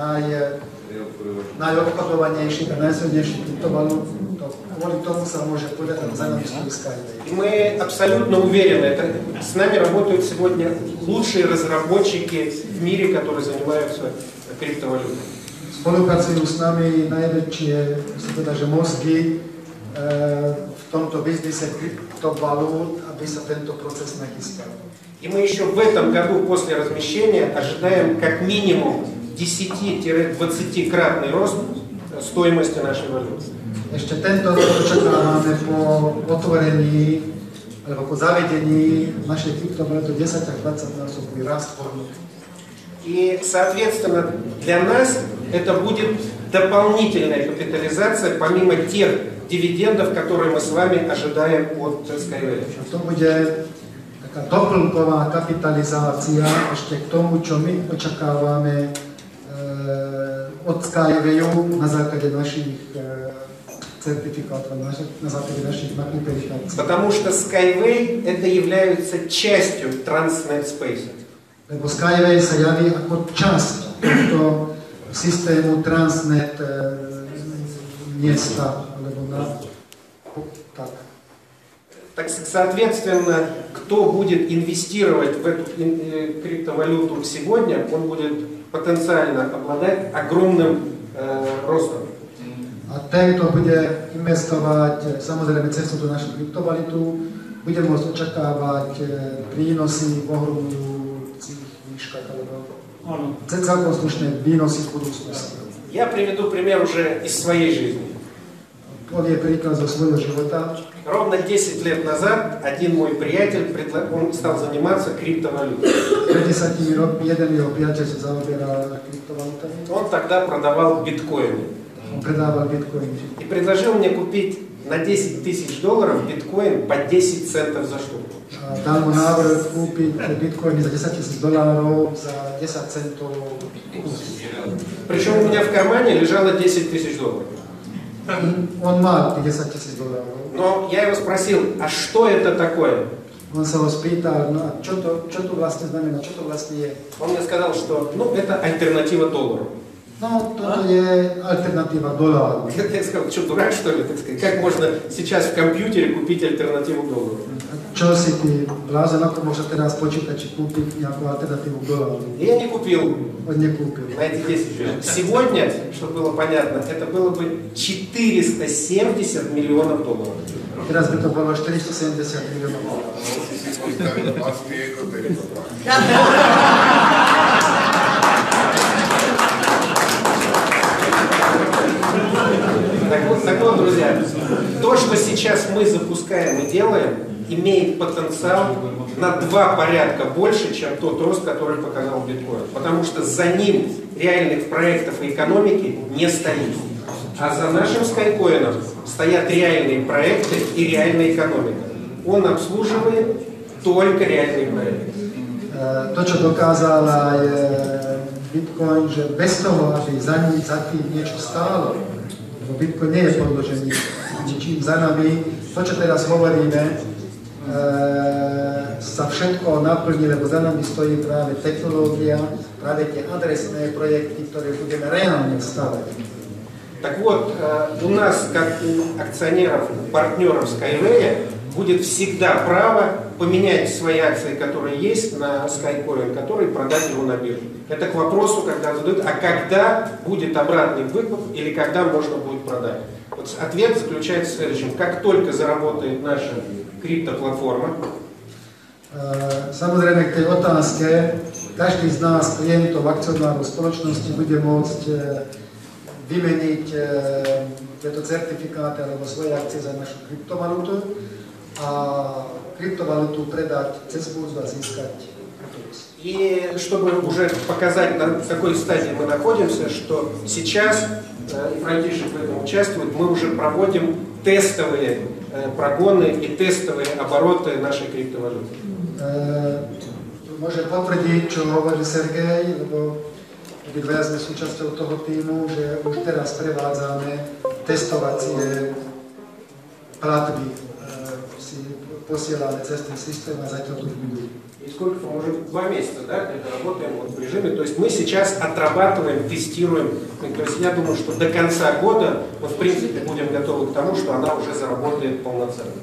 najobchodovanejších a najsilnejších kryptovalút, to kvôli tomu sa môže povedať, že za nami stojí Skyway. И мы абсолютно уверены, с нами работают сегодня лучшие разработчики в мире, которые занимаются криптовалютой. Spolupracujú s nami najväčšie, že mozgy v tomto biznise kryptovalút, aby sa tento proces nachystal. И мы еще в этом году после размещения ожидаем как минимум 10-20-кратный рост стоимости нашей валюты. Ešte tento rok očakávame po otvorení alebo po zavedení našej kryptovaluty 10 až 20 násobný rast hodnoty. И, соответственно, для нас это будет дополнительная капитализация, помимо тех дивидендов, которые мы с вами ожидаем от Skyway. To bude taká doplnková kapitalizácia ešte k tomu, čo my očakávame od Skywayu na základe našich certifikátov, на základe našich nakúpených akcií. Потому что Skyway это является частью Transnet Space. Lebo Skyway sa javí ako časť tohto systému Transnet miesta, alebo tak. Так, соответственно, кто будет инвестировать в эту криптовалюту сегодня, он будет потенциально обладать огромным ростом. A ten, kto bude investovať samozrejme cez túto našu kryptovalitu, bude môcť očakávať prínosy v ohromujúcich výškach, alebo celkom slušné výnosy v budúcnosti. Я приведу пример уже из своей жизни. Povie príklad zo svojho života. Ровно 10 лет назад один мой приятель, он стал заниматься криптовалютой. Pred 10 rokmi jeden jeho priateľ sa zaoberal kryptovalutami. Он тогда продавал биткоины. On predával bitcoiny. И предложил мне купить на $10 000 биткоин по 10 центов за штуку. A dal mu návrh kúpiť bitcoiny za $10 000 za 10 centov. Причем у меня в кармане лежало $10 000. On mal tých $10 000. Но я его спросил, а что это такое? On sa ho spýtal, no a čo to vlastne znamená, čo to vlastne je? Он мне сказал, что это альтернатива доллару. No, toto je alternatíva doláru. Я сказал, что, дурак, что ли? Так сказать, как можно сейчас в компьютере купить альтернативу доллару? Čo si ty blázon, ako môže teraz počítať, či kúpiť nejakú alternatívu k doláru? Я не купил On nekúpil. на эти 10 000. Сегодня, чтобы было понятно, это было бы $470 миллионов. Teraz by to bolo 470 miliónov. Так вот, друзья, то, что сейчас мы запускаем и делаем, имеет потенциал на 2 порядка больше, чем тот рост, который показал биткоин. Потому что за ним реальных проектов и экономики не стоит. А за нашим скайкоином стоят реальные проекты и реальная экономика. Он обслуживает только реальные проекты. To, čo dokázala je Bitcoin, že bez toho, aby za tým niečo stálo, lebo Bitcoin nie je podložený ničím za nami, to, čo teraz hovoríme, sa všetko naplní, lebo za nami stojí práve technológia, práve tie adresné projekty, ktoré budeme reálne stavať. Так вот, у нас, как у акционеров, партнеров Skyway, будет всегда право поменять свои акции, которые есть на SkyCoin, которые продать его на биржу. Это к вопросу, когда задают, а когда будет обратный выкуп или когда можно будет продать. Вот ответ заключается в следующем. Как только заработает наша криптоплатформа. Samozrejme k tej otázke, každý z nás, klientov, akcionárov spoločnosti, bude môcť vymeniť tieto certifikáty alebo svoje akcie za našu kryptovalutu a kryptovalutu предать цez бурзу а зискать. И чтобы уже показать, на какой стадии мы находимся, что сейчас, и Франтишек в этом участвует, мы уже проводим тестовые прогоны и тестовые обороты нашей криптовалюты. Môžem potvrdiť, čo hovorí Sergej, lebo obidvaja sme súčasťou toho týmu, že už teraz prevádzame testovacie platby. Посылали цест системы, а затем тут будут. И сколько мы уже 2 месяца, да, это работаем вот в режиме. То есть мы сейчас отрабатываем, тестируем. То есть я думаю, что до конца года мы в принципе будем готовы к тому, что она уже заработает полноценно.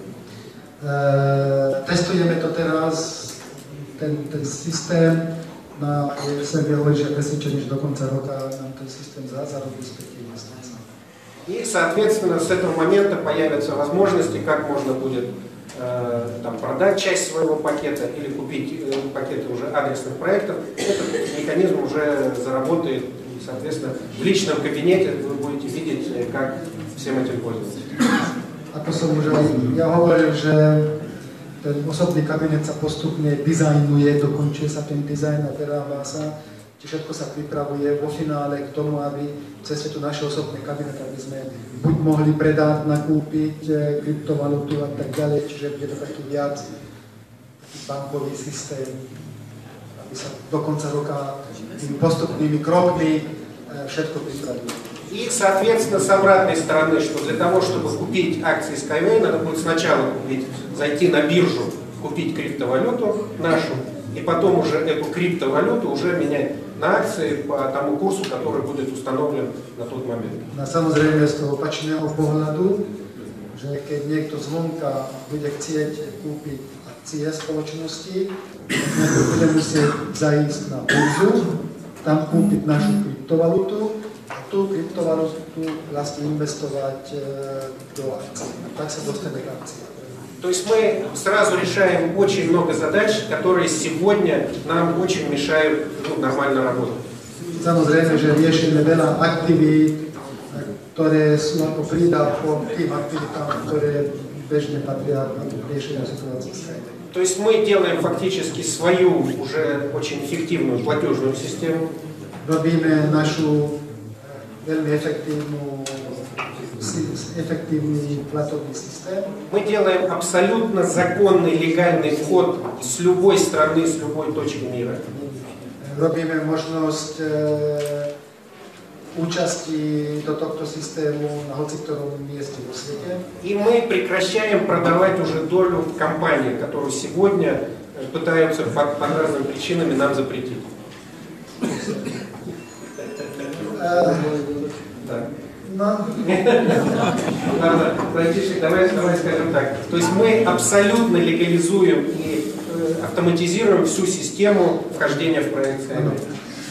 Testujeme to teraz, ten systém, jsem hovoril, že presvedčený, že do konca roka nám ten systém zarobí späť investície. И, соответственно, с этого момента появятся возможности, как можно будет там, продать часть своего пакета или купить пакеты уже адресных проектов. Этот механизм уже заработает, и, соответственно, в личном кабинете вы будете видеть, как всем этим пользоваться. Ako som už aj ja hovoril, že ten osobný kabinet sa postupne dizajnuje, dokončuje sa ten dizajn a vyrába sa. Všetko sa pripravuje vo finále k tomu, aby cez to naše osobné kabinet, aby sme buď mohli predať, nakúpiť kryptovalutu a tak ďalej, čiže bude to taký viac bankový systém, aby sa do konca roka tými postupnými krokmi všetko pripravilo. И, соответственно, с обратной стороны, что для того, чтобы купить акции Skyway, надо будет сначала зайти на биржу, купить криптовалюту нашу, и потом уже эту криптовалюту уже менять на акции по тому курсу, который будет установлен на тот момент. Samozrejme z toho opačného pohľadu, že keď niekto zvonka bude chcieť kúpiť akcie spoločnosti, niekto bude musieť zaísť na burzu, tam kúpiť našu kryptovalutu a tú kryptovalutu vlastne investovať do akcií. Tak sa dostane k akciám. То есть мы сразу решаем очень много задач, которые сегодня нам очень мешают нормально работать. Samozrejme, že riešime veľa aktivít, ktoré sú ako prídavkom tým aktivitám, ktoré bežne patria na riešenie situácie s Skyway. То есть мы делаем фактически свою уже очень эффективную платежную систему. Robíme našu veľmi efektívny platový systém. Мы делаем абсолютно законный, легальный вход с любой страны, с любой точки мира. Robíme možnosť účasti do tohto systému na hoci ktorom mieste vo svete. И мы прекращаем продавать уже долю в компании, которую сегодня пытаются по разным причинам нам запретить. Ладно, Франтишек, давай скажем так. То есть мы абсолютно легализуем и автоматизируем всю систему вхождения в проект Skyway.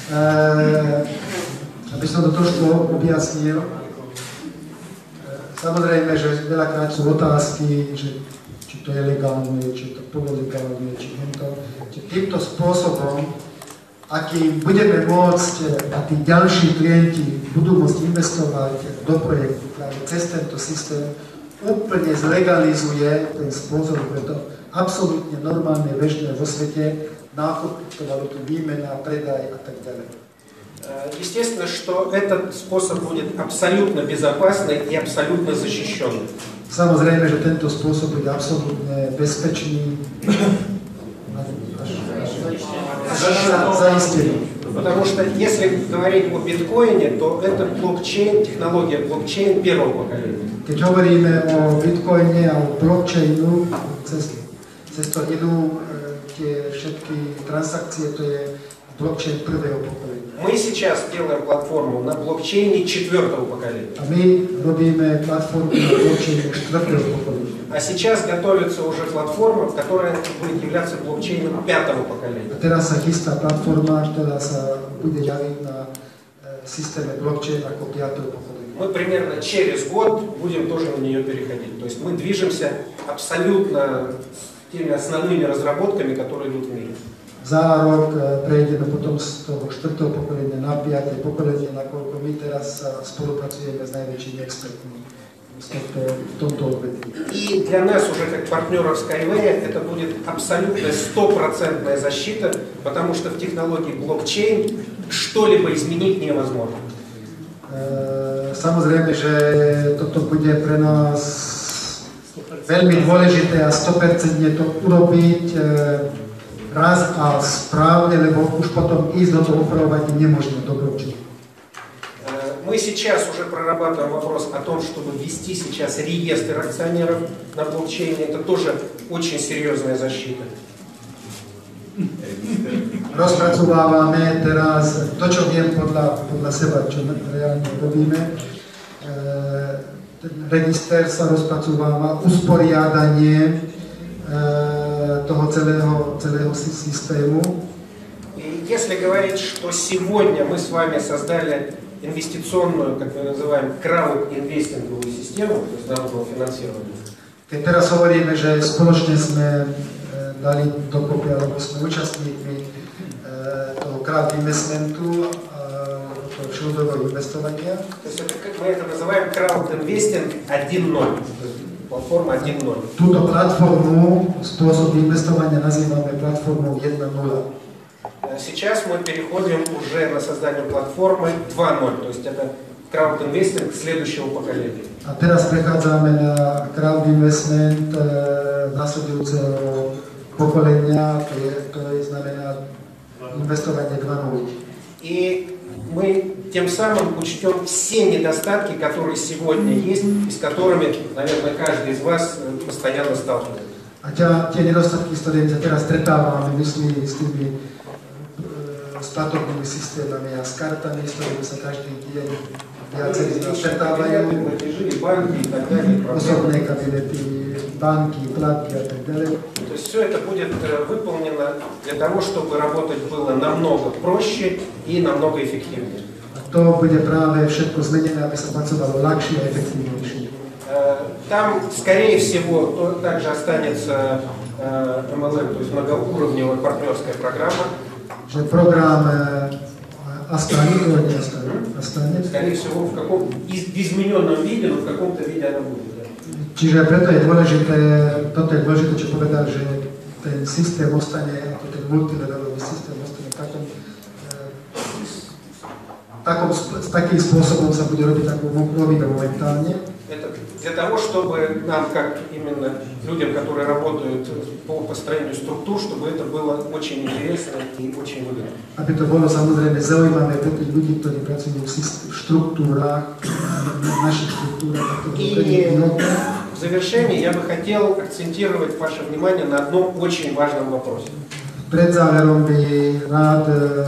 Aby som to trošku objasnil, samozrejme, že veľakrát sú otázky, že či to je legálne, či to pololegálne, či týmto spôsobom, akým budeme môcť a tí ďalší klienti budú môcť investovať do projektu práve cez tento systém, úplne zlegalizuje ten spôsob, preto absolútne normálne, bežné vo svete, nákup kryptovaluty, výmena, predaj a tak ďalej. Естественно, что этот способ будет абсолютно безопасный и абсолютно защищенный. Samozrejme, že tento spôsob bude absolútne bezpečný, zaistený. Потому что если говорить о биткоине, то это блокчейн, технология блокчейн первого поколения. Keď hovoríme o bitcoine a o blockchainu, cez to idú tie všetky transakcie, to je блокчейн prvého поколenia. Мы сейчас делаем платформу на блокчейне четвертого поколения. A my robíme platformu na blockchainu štvrtého поколения. А сейчас готовится уже платформа, которая будет являться блокчейном пятого поколения. A teraz sa chystá platforma, ktorá sa bude javiť na systéme blockchain ako 5. поколenia. Мы примерно через год будем тоже на нее переходить. То есть мы движемся абсолютно с теми основными разработками, которые идут в мире. Za rok prejdeme potom z toho 4. pokolenia na 5. pokolenie, nakoľko my teraz spolupracujeme s najväčšími expertmi v tomto odvetví. И для нас уже как партнеров Skyway это будет абсолютно стопроцентная защита, потому что в технологии блокчейн что-либо изменить невозможно. Samozrejme, že toto bude pre nás veľmi dôležité a 100% to urobiť raz a správne, lebo už potom ísť do toho upravovať nemožno do blockchainu. Мы сейчас уже прорабатываем вопрос о том, чтобы ввести сейчас реестр акционеров на блокчейне. Это тоже очень серьезная защита. Rozpracovávame teraz to, čo viem podľa seba, čo reálne robíme. Register sa rozpracováva, usporiadanie toho celého systému. И если говорить, что сегодня мы с вами создали инвестиционную, как мы называем, краудинвестинговую систему, то есть народного финансирования. Keď teraz hovoríme, že spoločne sme dali dokopy, alebo sme účastníkmi toho crowd-investmentu, toho všeobecného investovania. То есть это, как мы это называем, краудинвестинг 1.0, платформа 1.0. Túto platformu, spôsob investovania nazývame platformou 1.0. Сейчас мы переходим уже на создание платформы 2.0, то есть это краудинвестинг следующего поколения. A teraz prechádzame na crowd-investment nasledujúceho pokolenia, to znamená investovanie 2.0. И мы тем самым учтем все недостатки, которые сегодня есть, и с которыми, наверное, каждый из вас постоянно сталкивается. A tie nedostatky, s ktorými sa teraz stretávame, myslí s tými platobnými systémami a s kartami, s ktorými sa každý deň viacerí z nás stretávajú, osobné kabinety, банки, платки и так далее. То есть все это будет выполнено для того, чтобы работать было намного проще и намного эффективнее. A to bude práve všetko zmenené, aby sa pracovalo ľahšie a efektívnejšie. Там, скорее всего, также останется MLM, то есть многоуровневая партнерская программа. Že program останется, то не останется. Скорее всего, в каком-то измененном виде, но в каком-то виде она будет. Čiže preto je dôležité, toto je dôležité, čo povedal, že ten systém ostane, ako ten multilevelový systém ostane takým spôsobom sa bude robiť, ako robíme momentálne. Это для того, чтобы нам, как именно людям, которые работают по построению структур, чтобы это было очень интересно и очень выгодно. Aby to bolo samozrejme zaujímavé pre tých ľudí, ktorí pracujú v štruktúrách, v našich štruktúrach. И в завершении я бы хотел акцентировать ваше внимание на одном очень важном вопросе. Pred záverom by rád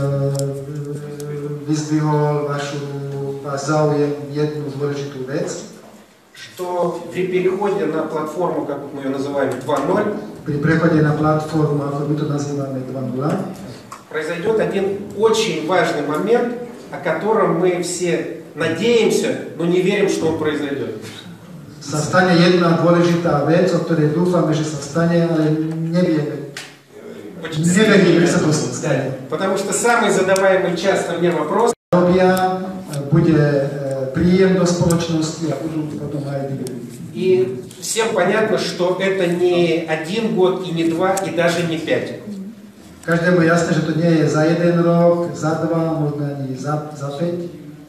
vyzdvihol váš záujem jednu dôležitú vec. Что при переходе на платформу, как мы ее называем, 2.0, pri prechode na platformu, ako my to nazývame 2.0, произойдет один очень важный момент, о котором мы все надеемся, но не верим, что он произойдет. Sa stane jedna dôležitá vec, o ktorej dúfame, že sa stane, ale nevieme. Neveríme, že sa to stane. Потому что самый задаваемый часто мне вопрос Bude príjem do spoločnosti a budú potom aj dividendy. И всем понятно, что это не 1 год, и не 2, и даже не 5. Každému je jasné, že to nie je za 1 rok, za 2, možno ani za 5.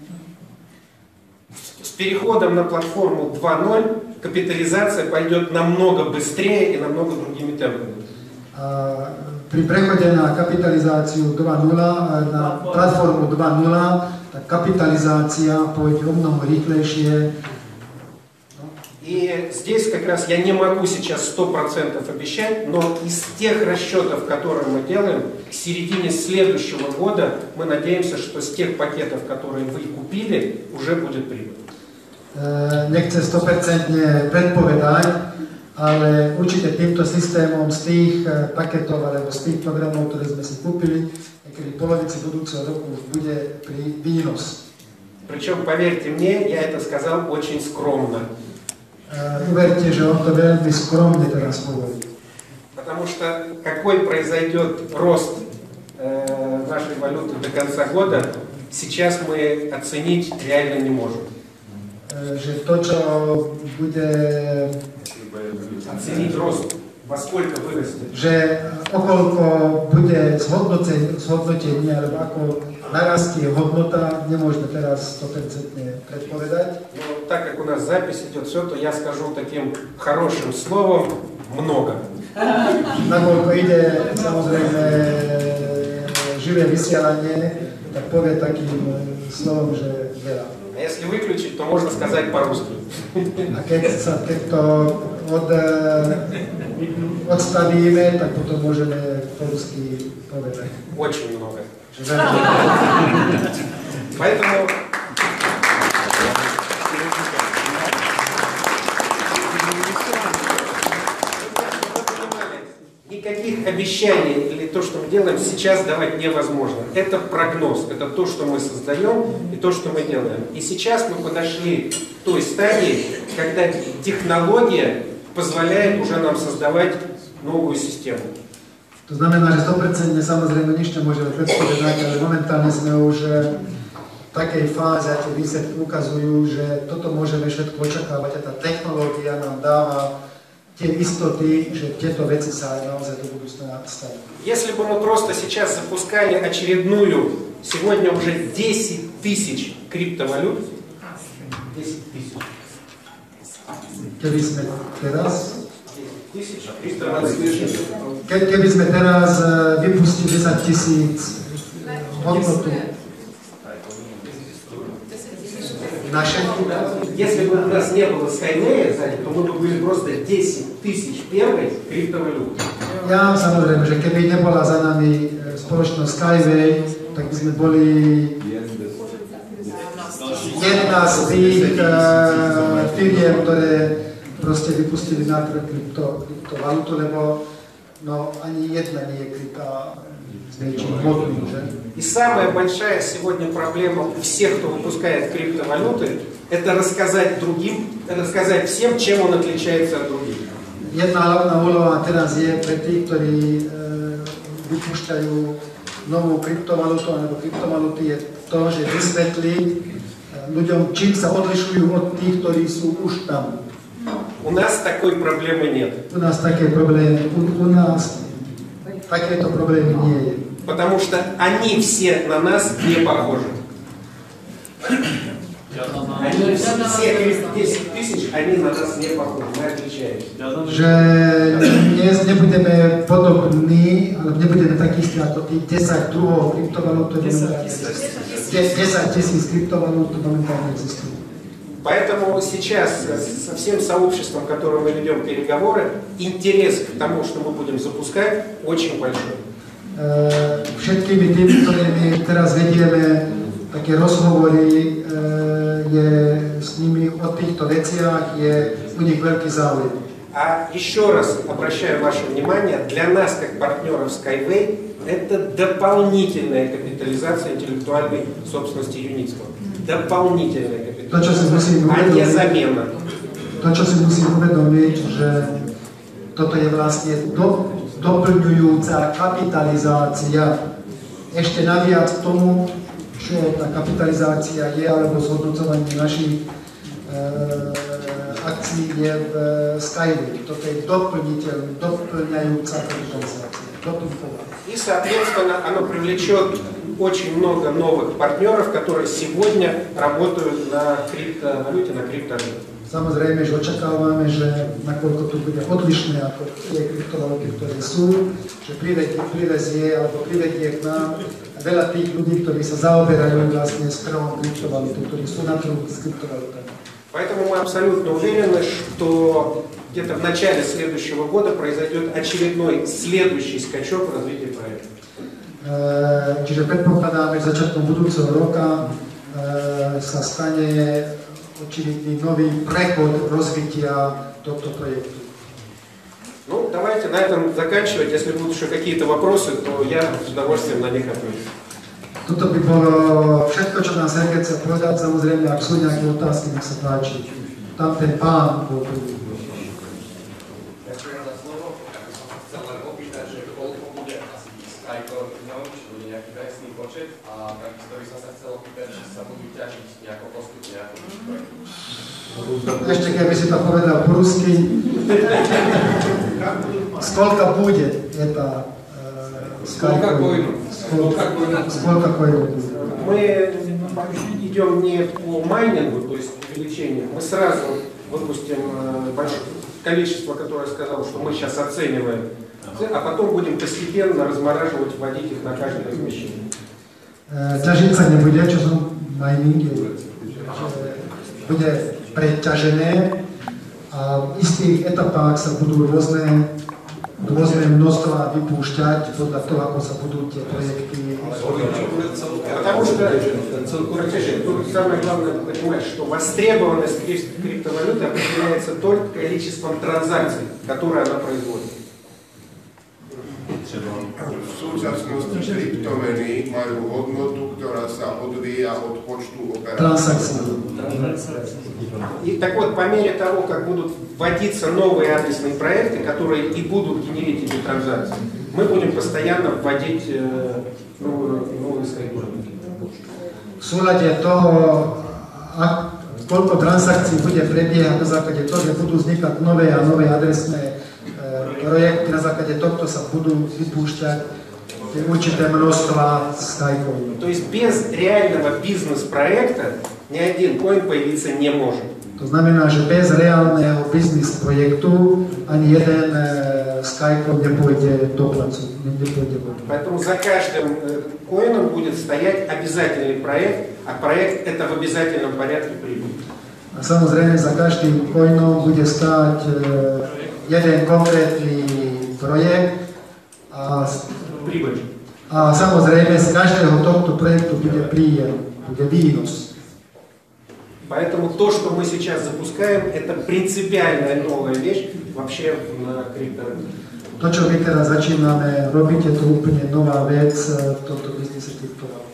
С переходом на платформу 2.0 капитализация пойдет намного быстрее и намного другими темпами. Pri prechode na kapitalizáciu 2.0, na platformu 2.0, tá kapitalizácia pôjde o mnoho rýchlejšie. И здесь как раз я не могу сейчас 100% обещать, но из тех расчетов, которые мы делаем, к середине следующего года мы надеемся, что с тех пакетов, которые вы купили, уже будет прибыль. Nechcem 100% predpovedať, ale určite týmto systémom z tých paketov alebo z tých programov, ktoré sme si kúpili, niekedy v polovici budúceho roku už bude výnos. Причем, поверьте мне, я это сказал очень скромно. Uverte, že on to veľmi skromne teraz hovorí. Потому что какой произойдет рост нашей валюты до конца года, сейчас мы оценить реально не можем. Že to, čo bude... Оценить рост, во сколько вырастет. Že okoľko bude zhodnotenie, alebo ako narastie hodnota, nemôžeme teraz 100% predpovedať. Но так как у нас запись идет все, то я скажу таким хорошим словом много. Nakoľko ide samozrejme živé vysielanie, tak povie takým slovom, že veľa. А если выключить, то можно сказать по-русски. A keď to odstavíme, tak potom môžeme po rusky povedať. Очень много. Поэтому никаких обещаний или то, что мы делаем, сейчас давать невозможно. Это прогноз, это то, что мы создаем и то, что мы делаем. И сейчас мы подошли к той стадии, когда технология позволяет уже нам создавать новую систему. To znamená, že 100% samozrejme nič nemôžeme predpovedať, ale momentálne sme už v takej fáze, a tie výsledky ukazujú, že toto môžeme všetko očakávať a tá technológia nám dáva tie istoty, že tieto veci sa aj naozaj do budúcna stanú. Если бы мы просто сейчас запускали очередную, сегодня уже 10 тысяч криптовалют, 10 тысяч. Keby sme teraz... Криптовалют. Keby sme teraz vypustili 10 000 hodnotu našej, Если бы у нас не было Skyway, то мы бы были просто 10 тысяч первой криптовалют. ja samozrejme, že keby nebola za nami spoločnosť Skyway, tak by sme boli jedna z tých firiem, ktoré proste vypustili na trh kryptovalutu, lebo no, ani jedna nie je krytá с väčším hodným, že? И самая большая сегодня проблема у всех, кто выпускает криптовалюты, это рассказать другим, рассказать всем, чем он отличается от других. Jedna hlavná úloha teraz je pre tých, ktorí vypúšťajú novú kryptovalutu alebo kryptovaluty, je to, že vysvetlí ľuďom, čím sa odlišujú od tých, ktorí sú už tam. У нас такой проблемы нет. У нас takéto problémy nie je. Потому что они все на нас не похожи. Они все 10 тысяч, они на нас не похожи, мы отличаемся. Že dnes nebudeme podobní, ale nebudeme takí ako tých 10 druhov kryptovalút, ktoré 10 000 kryptovalút momentálne existujú. Поэтому сейчас со всем сообществом, которое мы ведем переговоры, интерес к тому, что мы будем запускать, очень большой. Všetkými tými, ktorými teraz vedieme také rozhovory, je s nimi o týchto veciach, je u nich veľký záujem. А еще раз обращаю ваше внимание, для нас, как партнеров Skyway, это дополнительная капитализация интеллектуальной собственности Юницкого. Дополнительная капитализация, а не замена. To, čo si musím uvedomiť, že toto je vlastne doplňujúca kapitalizácia ešte naviac k tomu, čo tá kapitalizácia je, alebo zhodnocovanie našich akcií je v Skyway. Toto je doplňajúca kapitализация. И, соответственно, оно привлечет очень много новых партнеров, которые сегодня работают на криптовалюте, на крипторынке. Samozrejme, že očakávame, že nakoľko to bude odlišné ako tie kryptovaluty, ktoré sú, že privezie alebo privedie k nám veľa tých ľudí, ktorí sa zaoberajú vlastne s trhom kryptovalutu, ktorí sú na trhu s kryptovalutami. Поэтому мы абсолютно уверены, что где-то в начале следующего года произойдет очередной следующий скачок в развитии проекта. Čiže predpokladáme, že začiatkom budúceho roka sa stane očividný nový prechod развития tohto проекта. Ну, давайте на этом заканчивать. Если будут еще какие-то вопросы, то я с удовольствием на них отвечу. Toto by bolo všetko, čo nám Sergej chce povedať. Samozrejme, ak sú nejaké otázky, nech sa páči. Tam ten pán bol prvý. Ďakujem za slovo. Ja by som chcel len opýtať, že koľko bude asi strajkov, či bude nejaký presný počet a takisto by som sa chcel opýtať, či sa budú ťažiť nejako postupne ako Ešte keby si to povedal po rusky. Сколько будет это Сколько коинов? Сколько коинов? Мы идем не по майнингу, то есть увеличению. Мы сразу выпустим большое количество, которое я сказал, что мы сейчас оцениваем, а потом будем постепенно размораживать, вводить их на каждое размещение. Ťažiť sa nebude, čo som mining, bude preťažené a v istých etapách sa budú rôzne množstva vypúšťať podľa toho, ako sa budú tie projekty. Потому что тут самое главное понимать, что востребованность криптовалюты определяется только количеством транзакций, которые она производит. V súčasnosti kryptomeny majú hodnotu, ktorá sa odvíja od počtu operácií. И так вот, по мере того, как будут вводиться новые адресные проекты, которые и будут генерить эти транзакции, мы будем постоянно вводить новые скайпы. V súlade toho, koľko transakcií bude prebiehať na základe toho, že budú vznikať nové a nové adresné projekty, na základe tohto sa budú vypúšťať určité množstva Skycoin. То есть без реального бизнес-проекта ни один коин появиться не может. To znamená, že bez reálneho biznis projektu ani jeden Skycoin nepôjde do placu, nepôjde do placu. Поэтому за каждым коином будет стоять обязательный проект, а проект это в обязательном порядке прибыль. A samozrejme za každým coinom bude stáť jeden konkrétny projekt a samozrejme z každého tohto projektu bude príjem, bude výnos. Поэтому то, что мы сейчас запускаем, это принципиальная новая вещь вообще на крипторынке. To, čo my teraz začíname robiť, je to úplne nová vec v tomto biznise kryptovalút.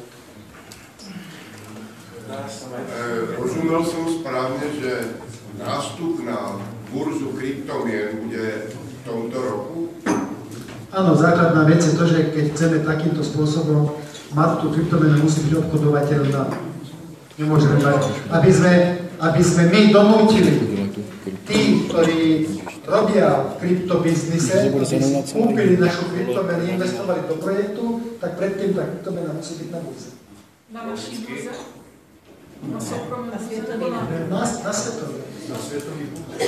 Rozumel som správne, že nástup na burzu kryptomien bude v tomto roku? Áno, základná vec je to, že keď chceme takýmto spôsobom mať tú kryptomenu, musí byť obchodovateľná. Nemôžeme mať, aby sme my donútili tí, ktorí robia v kryptobiznise, aby kúpili našu kryptomenu, investovali do projektu, tak predtým tá kryptomena musí byť na burze. Na našej burze? Na súkromnej, na svetovej? Na svetovej. Na světový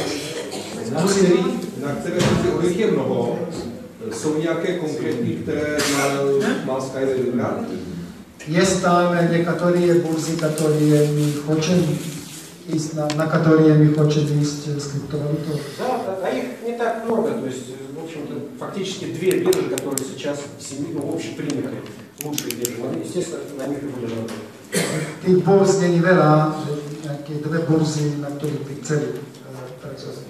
na které těch je mnoho. Jsou nějaké konkrétní, které má Skyway vybrát? Jest tam niektóre burzy, которые my chceme ísť, na которые мы хотим ísť с криптовалютой. Да, а их не так много, то есть, в общем-то, фактически две биржи, которые сейчас общепринятые, лучшие биржи, естественно, на них и будем работать. Tých burz nie je veľa, že nejaké dve burzy, na ktorých by chceli pracovať.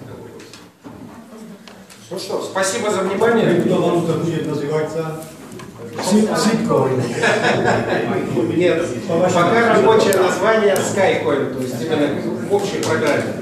Ну что, спасибо за внимание. Kryptovaluta bude nazývať Sitcoin. Нет, пока рабочее название Skycoin, то есть именно в общей программе.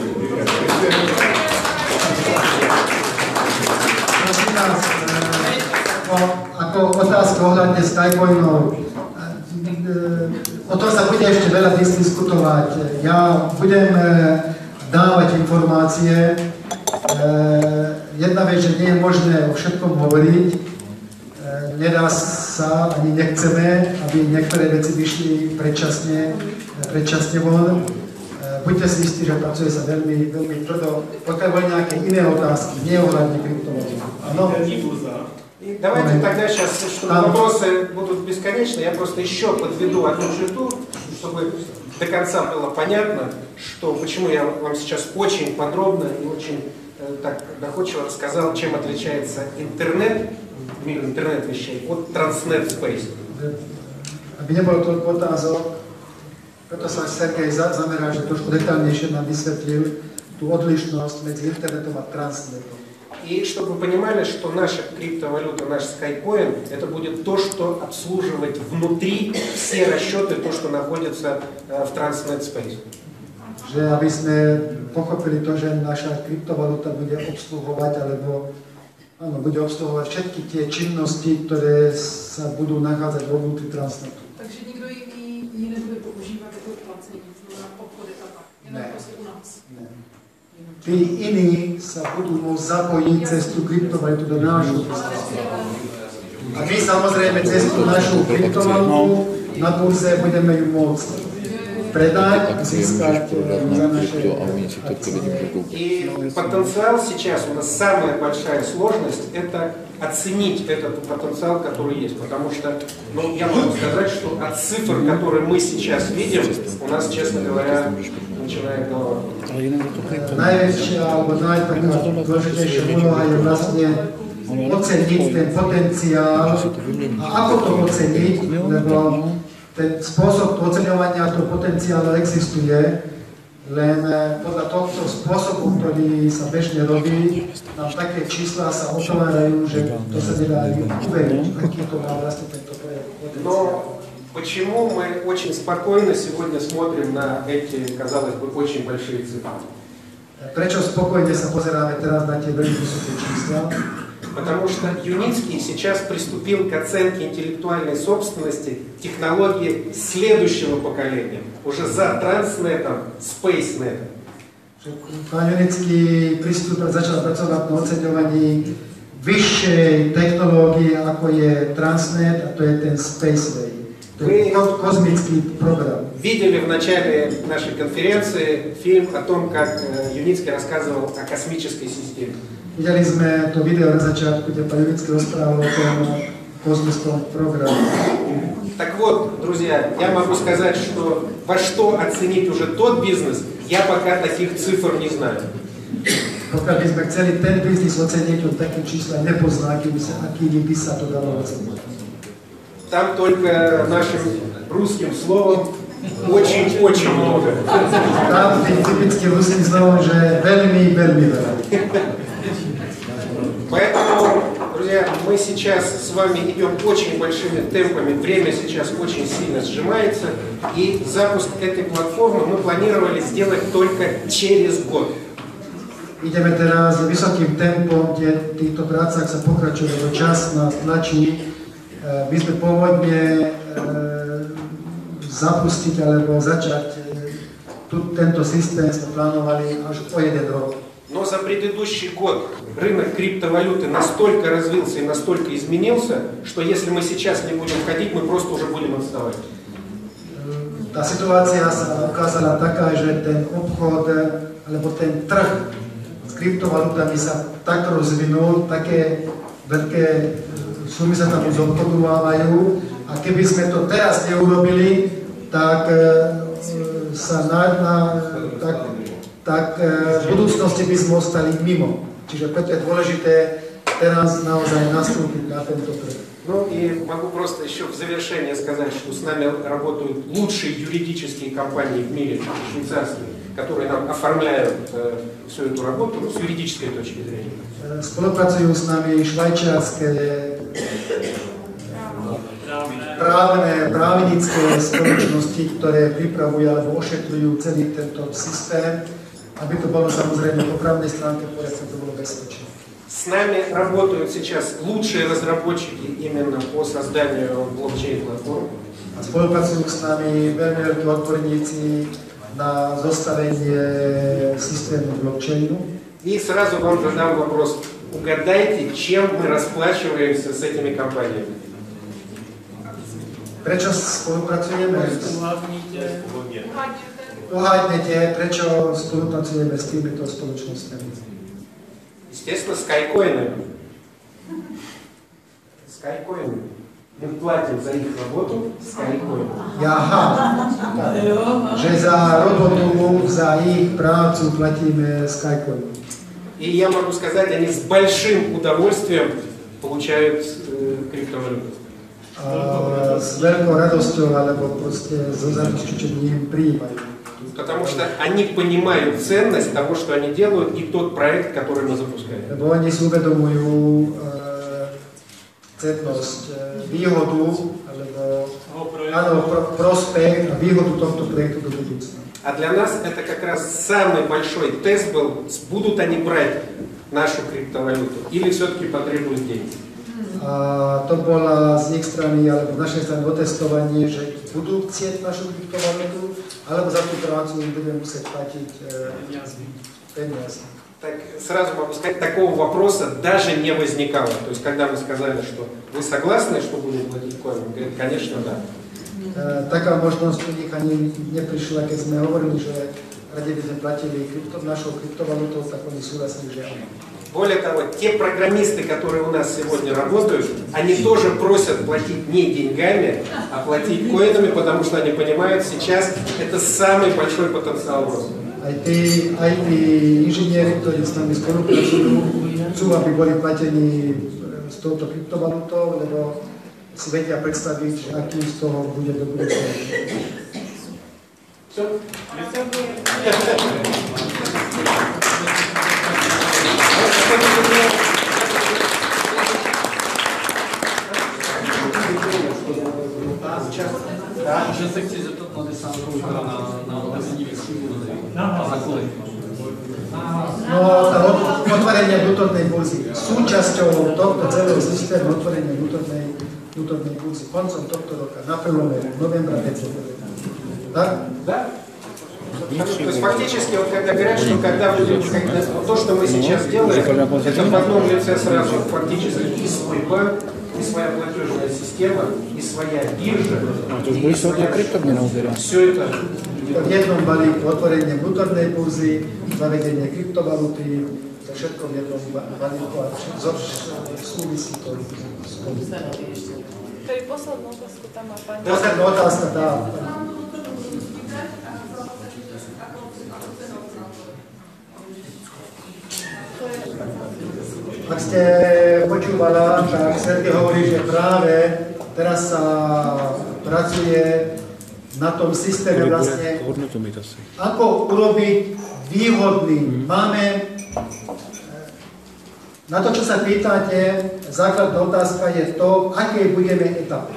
Prosím nás, ako otázka ohľadne Skycoinov, o tom sa bude ešte veľa diskutovať. Ja budem dávať informácie. Jedna vec, že nie je možné o všetkom hovoriť. Nedá sa, ani nechceme, aby niektoré veci vyšli predčasne von. Buďte si istí, že pracuje sa veľmi, veľmi tvrdo. Pokiaľ boli nejaké iné otázky, nie ohľadne kryptovalút. Áno? И давайте тогда сейчас, чтобы вопросы будут бесконечны, я просто еще подведу одну черту, чтобы до конца было понятно, что, почему я вам сейчас очень подробно и очень так доходчиво рассказал, чем отличается интернет, мир интернет-вещей, от Transnet Space. Aby nebolo toľko otázok, preto sa Sergej zameral, že trošku detaľnejšie nám vysvetlil tú odlišnosť medzi internetom a transnetom. И чтобы вы понимали, что наша криптовалюта, наш SkyCoin, это будет то, что обслуживать внутри все расчеты, то, что находится в Transnet Space. Že aby sme pochopili to, že naša kryptovaluta bude obsluhovať, alebo áno, bude obsluhovať všetky tie činnosti, ktoré sa budú nachádzať vo vnútri Transnetu. Takže nikdo jiný ji nebude používat jako placení, znamená obchody a tak, jenom prostě u nás. Ne. Tí iní sa budú môcť zapojiť cez tú kryptovalutu do nášho biznesu. A my samozrejme cez tú našu kryptovalutu na burze budeme ju môcť предать, зискать за наши... И потенциал сейчас, у нас самая большая сложность, это оценить этот потенциал, который есть. Потому что, ну, я могу сказать, что от цифр, которые мы сейчас видим, у нас, честно говоря, начинает голова. Najväčšia, alebo najdôležitejšia úloha je vlastne oceniť ten potenciál. A ako to oceniť? Lebo ten spôsob oceňovania toho potenciálu existuje, len podľa tohto spôsobu, ktorý sa bežne robí, nám také čísla sa otvárajú, že to sa nedá uveriť, aký to má vlastne tento potenciál. Но почему мы очень спокойно сегодня смотрим на эти, казалось бы, очень большие цифры? Prečo spokojne sa pozeráme teraz na tie veľmi vysoké čísla? Потому что Юницкий сейчас приступил к оценке интеллектуальной собственности технологии следующего поколения, уже за Транснетом, SpaceNetом. Pán Junický začal pracovať na oceňovaní vyššej technológie, ako je Transnet, a to je ten Spaceway. To je kosmický program. Видели в начале нашей конференции фильм о том, как Юницкий рассказывал о космической системе. Videli sme to video na začiatku, kde pán Junický rozprával o tom kosmickom programu. Так вот, друзья, я могу сказать, что во что оценить уже тот бизнес, я пока таких цифр не знаю. Pokiaľ by sme chceli ten biznis oceniť, od také čísla nepozná, akými by sa to dalo oceniť. Там только нашим русским словом очень-очень много. Tam tým typickým ruským slovom, že veľmi, veľmi veľa. Поэтому, друзья, мы сейчас с вами идем очень большими темпами, время сейчас очень сильно сжимается, и запуск этой платформы мы планировали сделать только через год. Ideme teraz vysokým tempom, v týchto prácach sa pokračuje, lebo čas nás tlačí. My sme pôvodne zapustiť alebo začať tento systém sme plánovali až o 1 rok. Но за предыдущий год рынок криптовалюты настолько развился и настолько изменился, что если мы сейчас не будем входить, мы просто уже будем отставать. Tá situácia sa ukázala taká, že ten obchod alebo ten trh s kryptovalutami sa tak rozvinul, také veľké sumy sa tam zobchodovávajú a keby sme to teraz neurobili, tak sa tak v budúcnosti by sme ostali mimo. Čiže preto je dôležité teraz naozaj nastúpiť na tento trh. Ну и могу просто еще в завершение сказать, что с нами работают лучшие юридические компании в мире, швейцарские, которые нам оформляют всю эту работу с юридической точки зрения. Spolupracujú s nami švajčiarske právnické spoločnosti, ktoré pripravujú alebo ošetrujú celý tento systém, aby to bolo samozrejme po právnej stránke, ktoré sa to bolo bezpečné. С нами работают сейчас лучшие разработчики именно по созданию блокчейн-платформ. Spolupracujú s nami veľmi veľkí odborníci na zostavenie systému blockchainu. И сразу вам задам вопрос. Угадайте, чем мы расплачиваемся с этими компаниями? Prečo spolupracujeme? Uhádnete, prečo spolupracujeme s týmito spoločnosťami? Естественно, с кайкоинами. С кайкоинами. Мы платим за их работу с кайкоинами. Aha, že za robotu, za ich prácu platíme s kajkoinom. И я могу сказать, они с большим удовольствием получают криптовалюту. S veľkou radosťou, alebo proste so zadostičením prijímajú. Потому что они понимают ценность того, что они делают, и тот проект, который мы запускаем. Lebo oni si uvedomujú cennosť, výhodu, alebo prospech a výhodu tohto projektu do budúcna. А для нас это как раз самый большой тест был, будут они брать нашу криптовалюту или все-таки потребуют денег. A to bola z ich strany, alebo z našej strany otestovanie, že budú chcieť našu kryptovalutu, alebo za tú prácu budeme musieť platiť peniaze. Так, сразу могу сказать, такого вопроса даже не возникало. То есть, когда мы сказали, что вы согласны, что будем платить коином, говорит, конечно, да. Taká možnosť u nich ani neprišla, keď sme hovorili, že radi by sme platili našou kryptovalutou, tak oni súhlasili, že áno. Более того, те программисты, которые у нас сегодня работают, они тоже просят платить не деньгами, а платить коинами, потому что они понимают, сейчас это самый большой потенциал роста. Aj tí inžinieri, ktorí s nami spolupracujú, chcú, aby boli platení s touto kryptovalutou, lebo si vedia predstaviť, že aký z toho bude do budúcnosti. Že se chci zeptat na desátku na obecní za kolik? No, tá otvorenie vnútornej burzy. Súčasťou tohto celého systému otvorenia vnútornej burzy koncom tohto roka, na prelome novembra, decembra. Tak? Да. То есть фактически, вот когда говорят, что когда будет то, что мы сейчас делаем, это в одном лице сразу фактически и свой банк, и своя платежная система, и своя биржа, и своя криптобиржа. Все это v jednom balíku otvorenie vnútornej burzy, zavedenie kryptovaluty, to všetko v jednom balíku a súvisí to. To je posledná otázka, tam má pani. Posledná otázka, tá. Ak ste počúvala, tak Sergej hovorí, že práve teraz sa pracuje na tom systéme vlastne, ako urobiť výhodný. Máme, na to, čo sa pýtate, základná otázka je to, aké budeme etapy.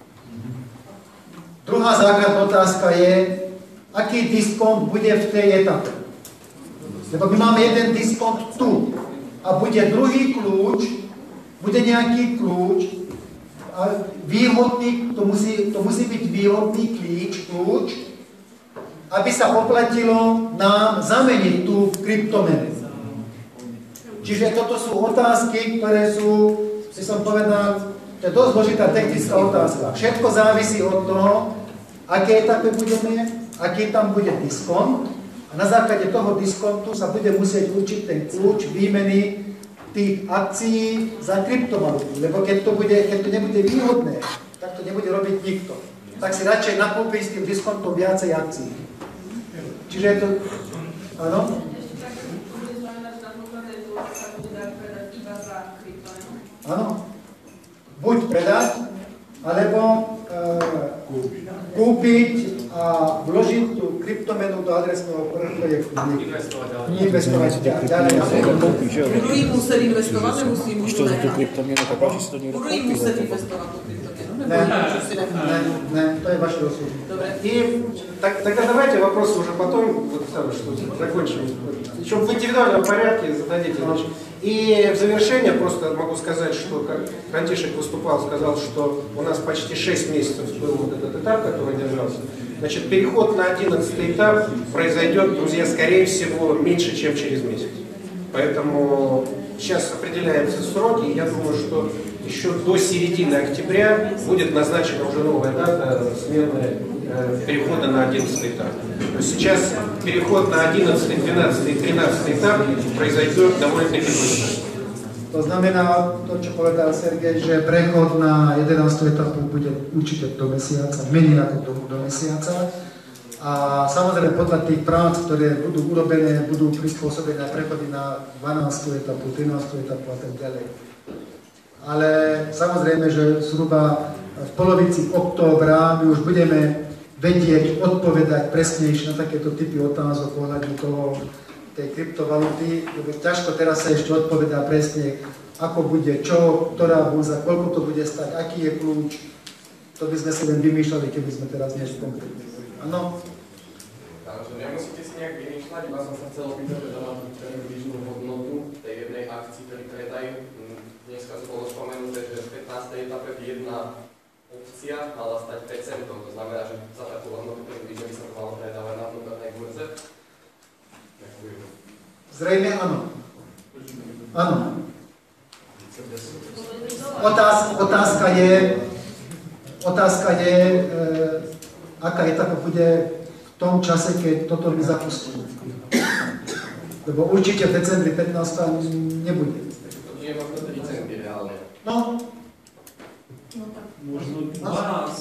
Druhá základná otázka je, aký diskont bude v tej etape. Lebo my máme jeden diskont tu a bude druhý kľúč, bude nejaký kľúč, a výhodný, to musí byť výhodný kľúč, aby sa oplatilo nám zameniť tú kryptomenu. Čiže toto sú otázky, ktoré sú, si som povedal, to je dosť zložitá technická otázka. Všetko závisí od toho, aké etape budeme, aký tam bude diskont a na základe toho diskontu sa bude musieť určiť ten kľúč výmeny tých akcií za kryptovalutu, lebo keď to nebude výhodné, tak to nebude robiť nikto. Tak si radšej nakúpi s tým diskontom viacej akcií. Čiže je to... Áno? Áno. Buď predať, alebo kúpiť a vložiť tú kryptomenu do adresného projektu. Investovať ďalej. Druhý musel investovať, nemusí mu to nechať. Druhý musel investovať tú kryptomenu. Ne, to je vaše rozhodnutie. И тогда давайте вопросы уже потом, вот, что закончим. Еще в индивидуальном порядке зададите. И И в завершение просто могу сказать, что как Франтишек выступал, сказал, что у нас почти 6 месяцев был вот этот этап, который держался. Значит, переход на 11-й этап произойдет, друзья, скорее всего, меньше, чем через месяц. Поэтому сейчас определяются сроки, и я думаю, что еще до середины октября будет назначена уже новая дата смены перехода на 11-й этап. То есть сейчас переход на 11-й, 12-й, 13-й этап произойдет довольно-таки быстро. To znamená, to, čo povedal Sergej, že prechod na 11. etapu bude určite do mesiaca, menej ako do mesiaca. A samozrejme podľa tých prác, ktoré budú urobené, budú prispôsobené prechody na 12. etapu, 13. etapu a tak ďalej. Ale samozrejme, že zhruba v polovici októbra my už budeme vedieť odpovedať presnejšie na takéto typy otázok ohľadne toho, tej kryptovaluty, lebo ťažko teraz sa ešte odpovedá presne, ako bude čo, ktorá burza, koľko to bude stať, aký je kľúč. To by sme si len vymýšľali, keby sme teraz niečo konkrétne. Áno? Takže nemusíte si nejak vymýšľať, iba som sa chcel opýtať, že má tú približnú hodnotu tej jednej akcii, ktorý predajú. Dneska to bolo spomenuté, že v 15. etape jedna opcia mala stať 5 centov, to znamená, že za takú hodnotu približne by sa to malo predávať na vnútornej burze. Zrejme áno. Áno. Otázka je, aká etapa bude v tom čase, keď toto my zapustíme. Lebo určite v decembri 15. nebude. To nie je možno 3 centy reálne. No. Možno 12.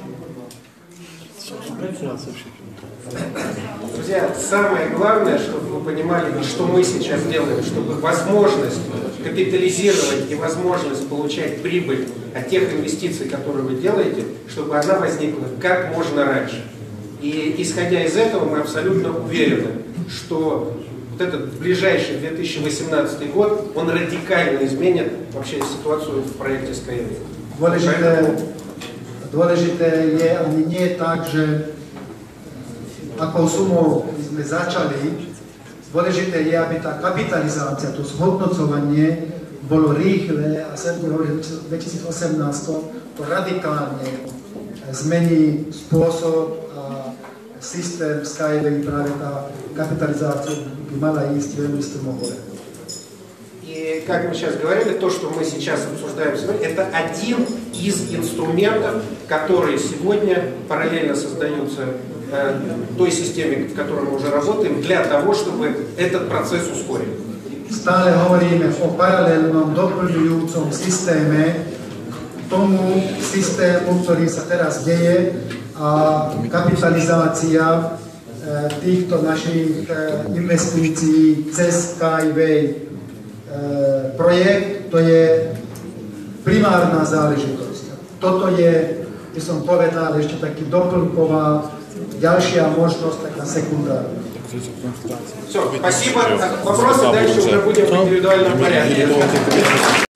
Друзья, самое главное, чтобы вы понимали, что мы сейчас делаем, чтобы возможность капитализировать и возможность получать прибыль от тех инвестиций, которые вы делаете, чтобы она возникла как можно раньше. И исходя из этого мы абсолютно уверены, что вот этот ближайший 2018 год, он радикально изменит вообще ситуацию в проекте Skyway. Dôležité je, ani nie tak, že akou sumou sme začali, dôležité je, aby tá kapitalizácia, to zhodnocovanie bolo rýchle a Sergej hovorí, že v 2018 to radikálne zmení spôsob a systém Skyway, práve tá kapitalizácia by mala ísť veľmi stromo hore. И как мы сейчас говорили, то, что мы сейчас обсуждаем сегодня, это один из инструментов, которые сегодня параллельно создаются той системе, в которой мы уже работаем, для того, чтобы этот процесс ускорить. Stále hovoríme o paralelnom doplňujúcom systéme tomu systému, ktorý sa teraz deje a kapitalizácia týchto našich investícií cez Skyway projekt, to je primárna záležitosť. Toto je, by som povedal, ešte taký doplnková ďalšia možnosť, taká sekundárna. Все, спасибо. Вопросы дальше уже будем в индивидуальном порядке.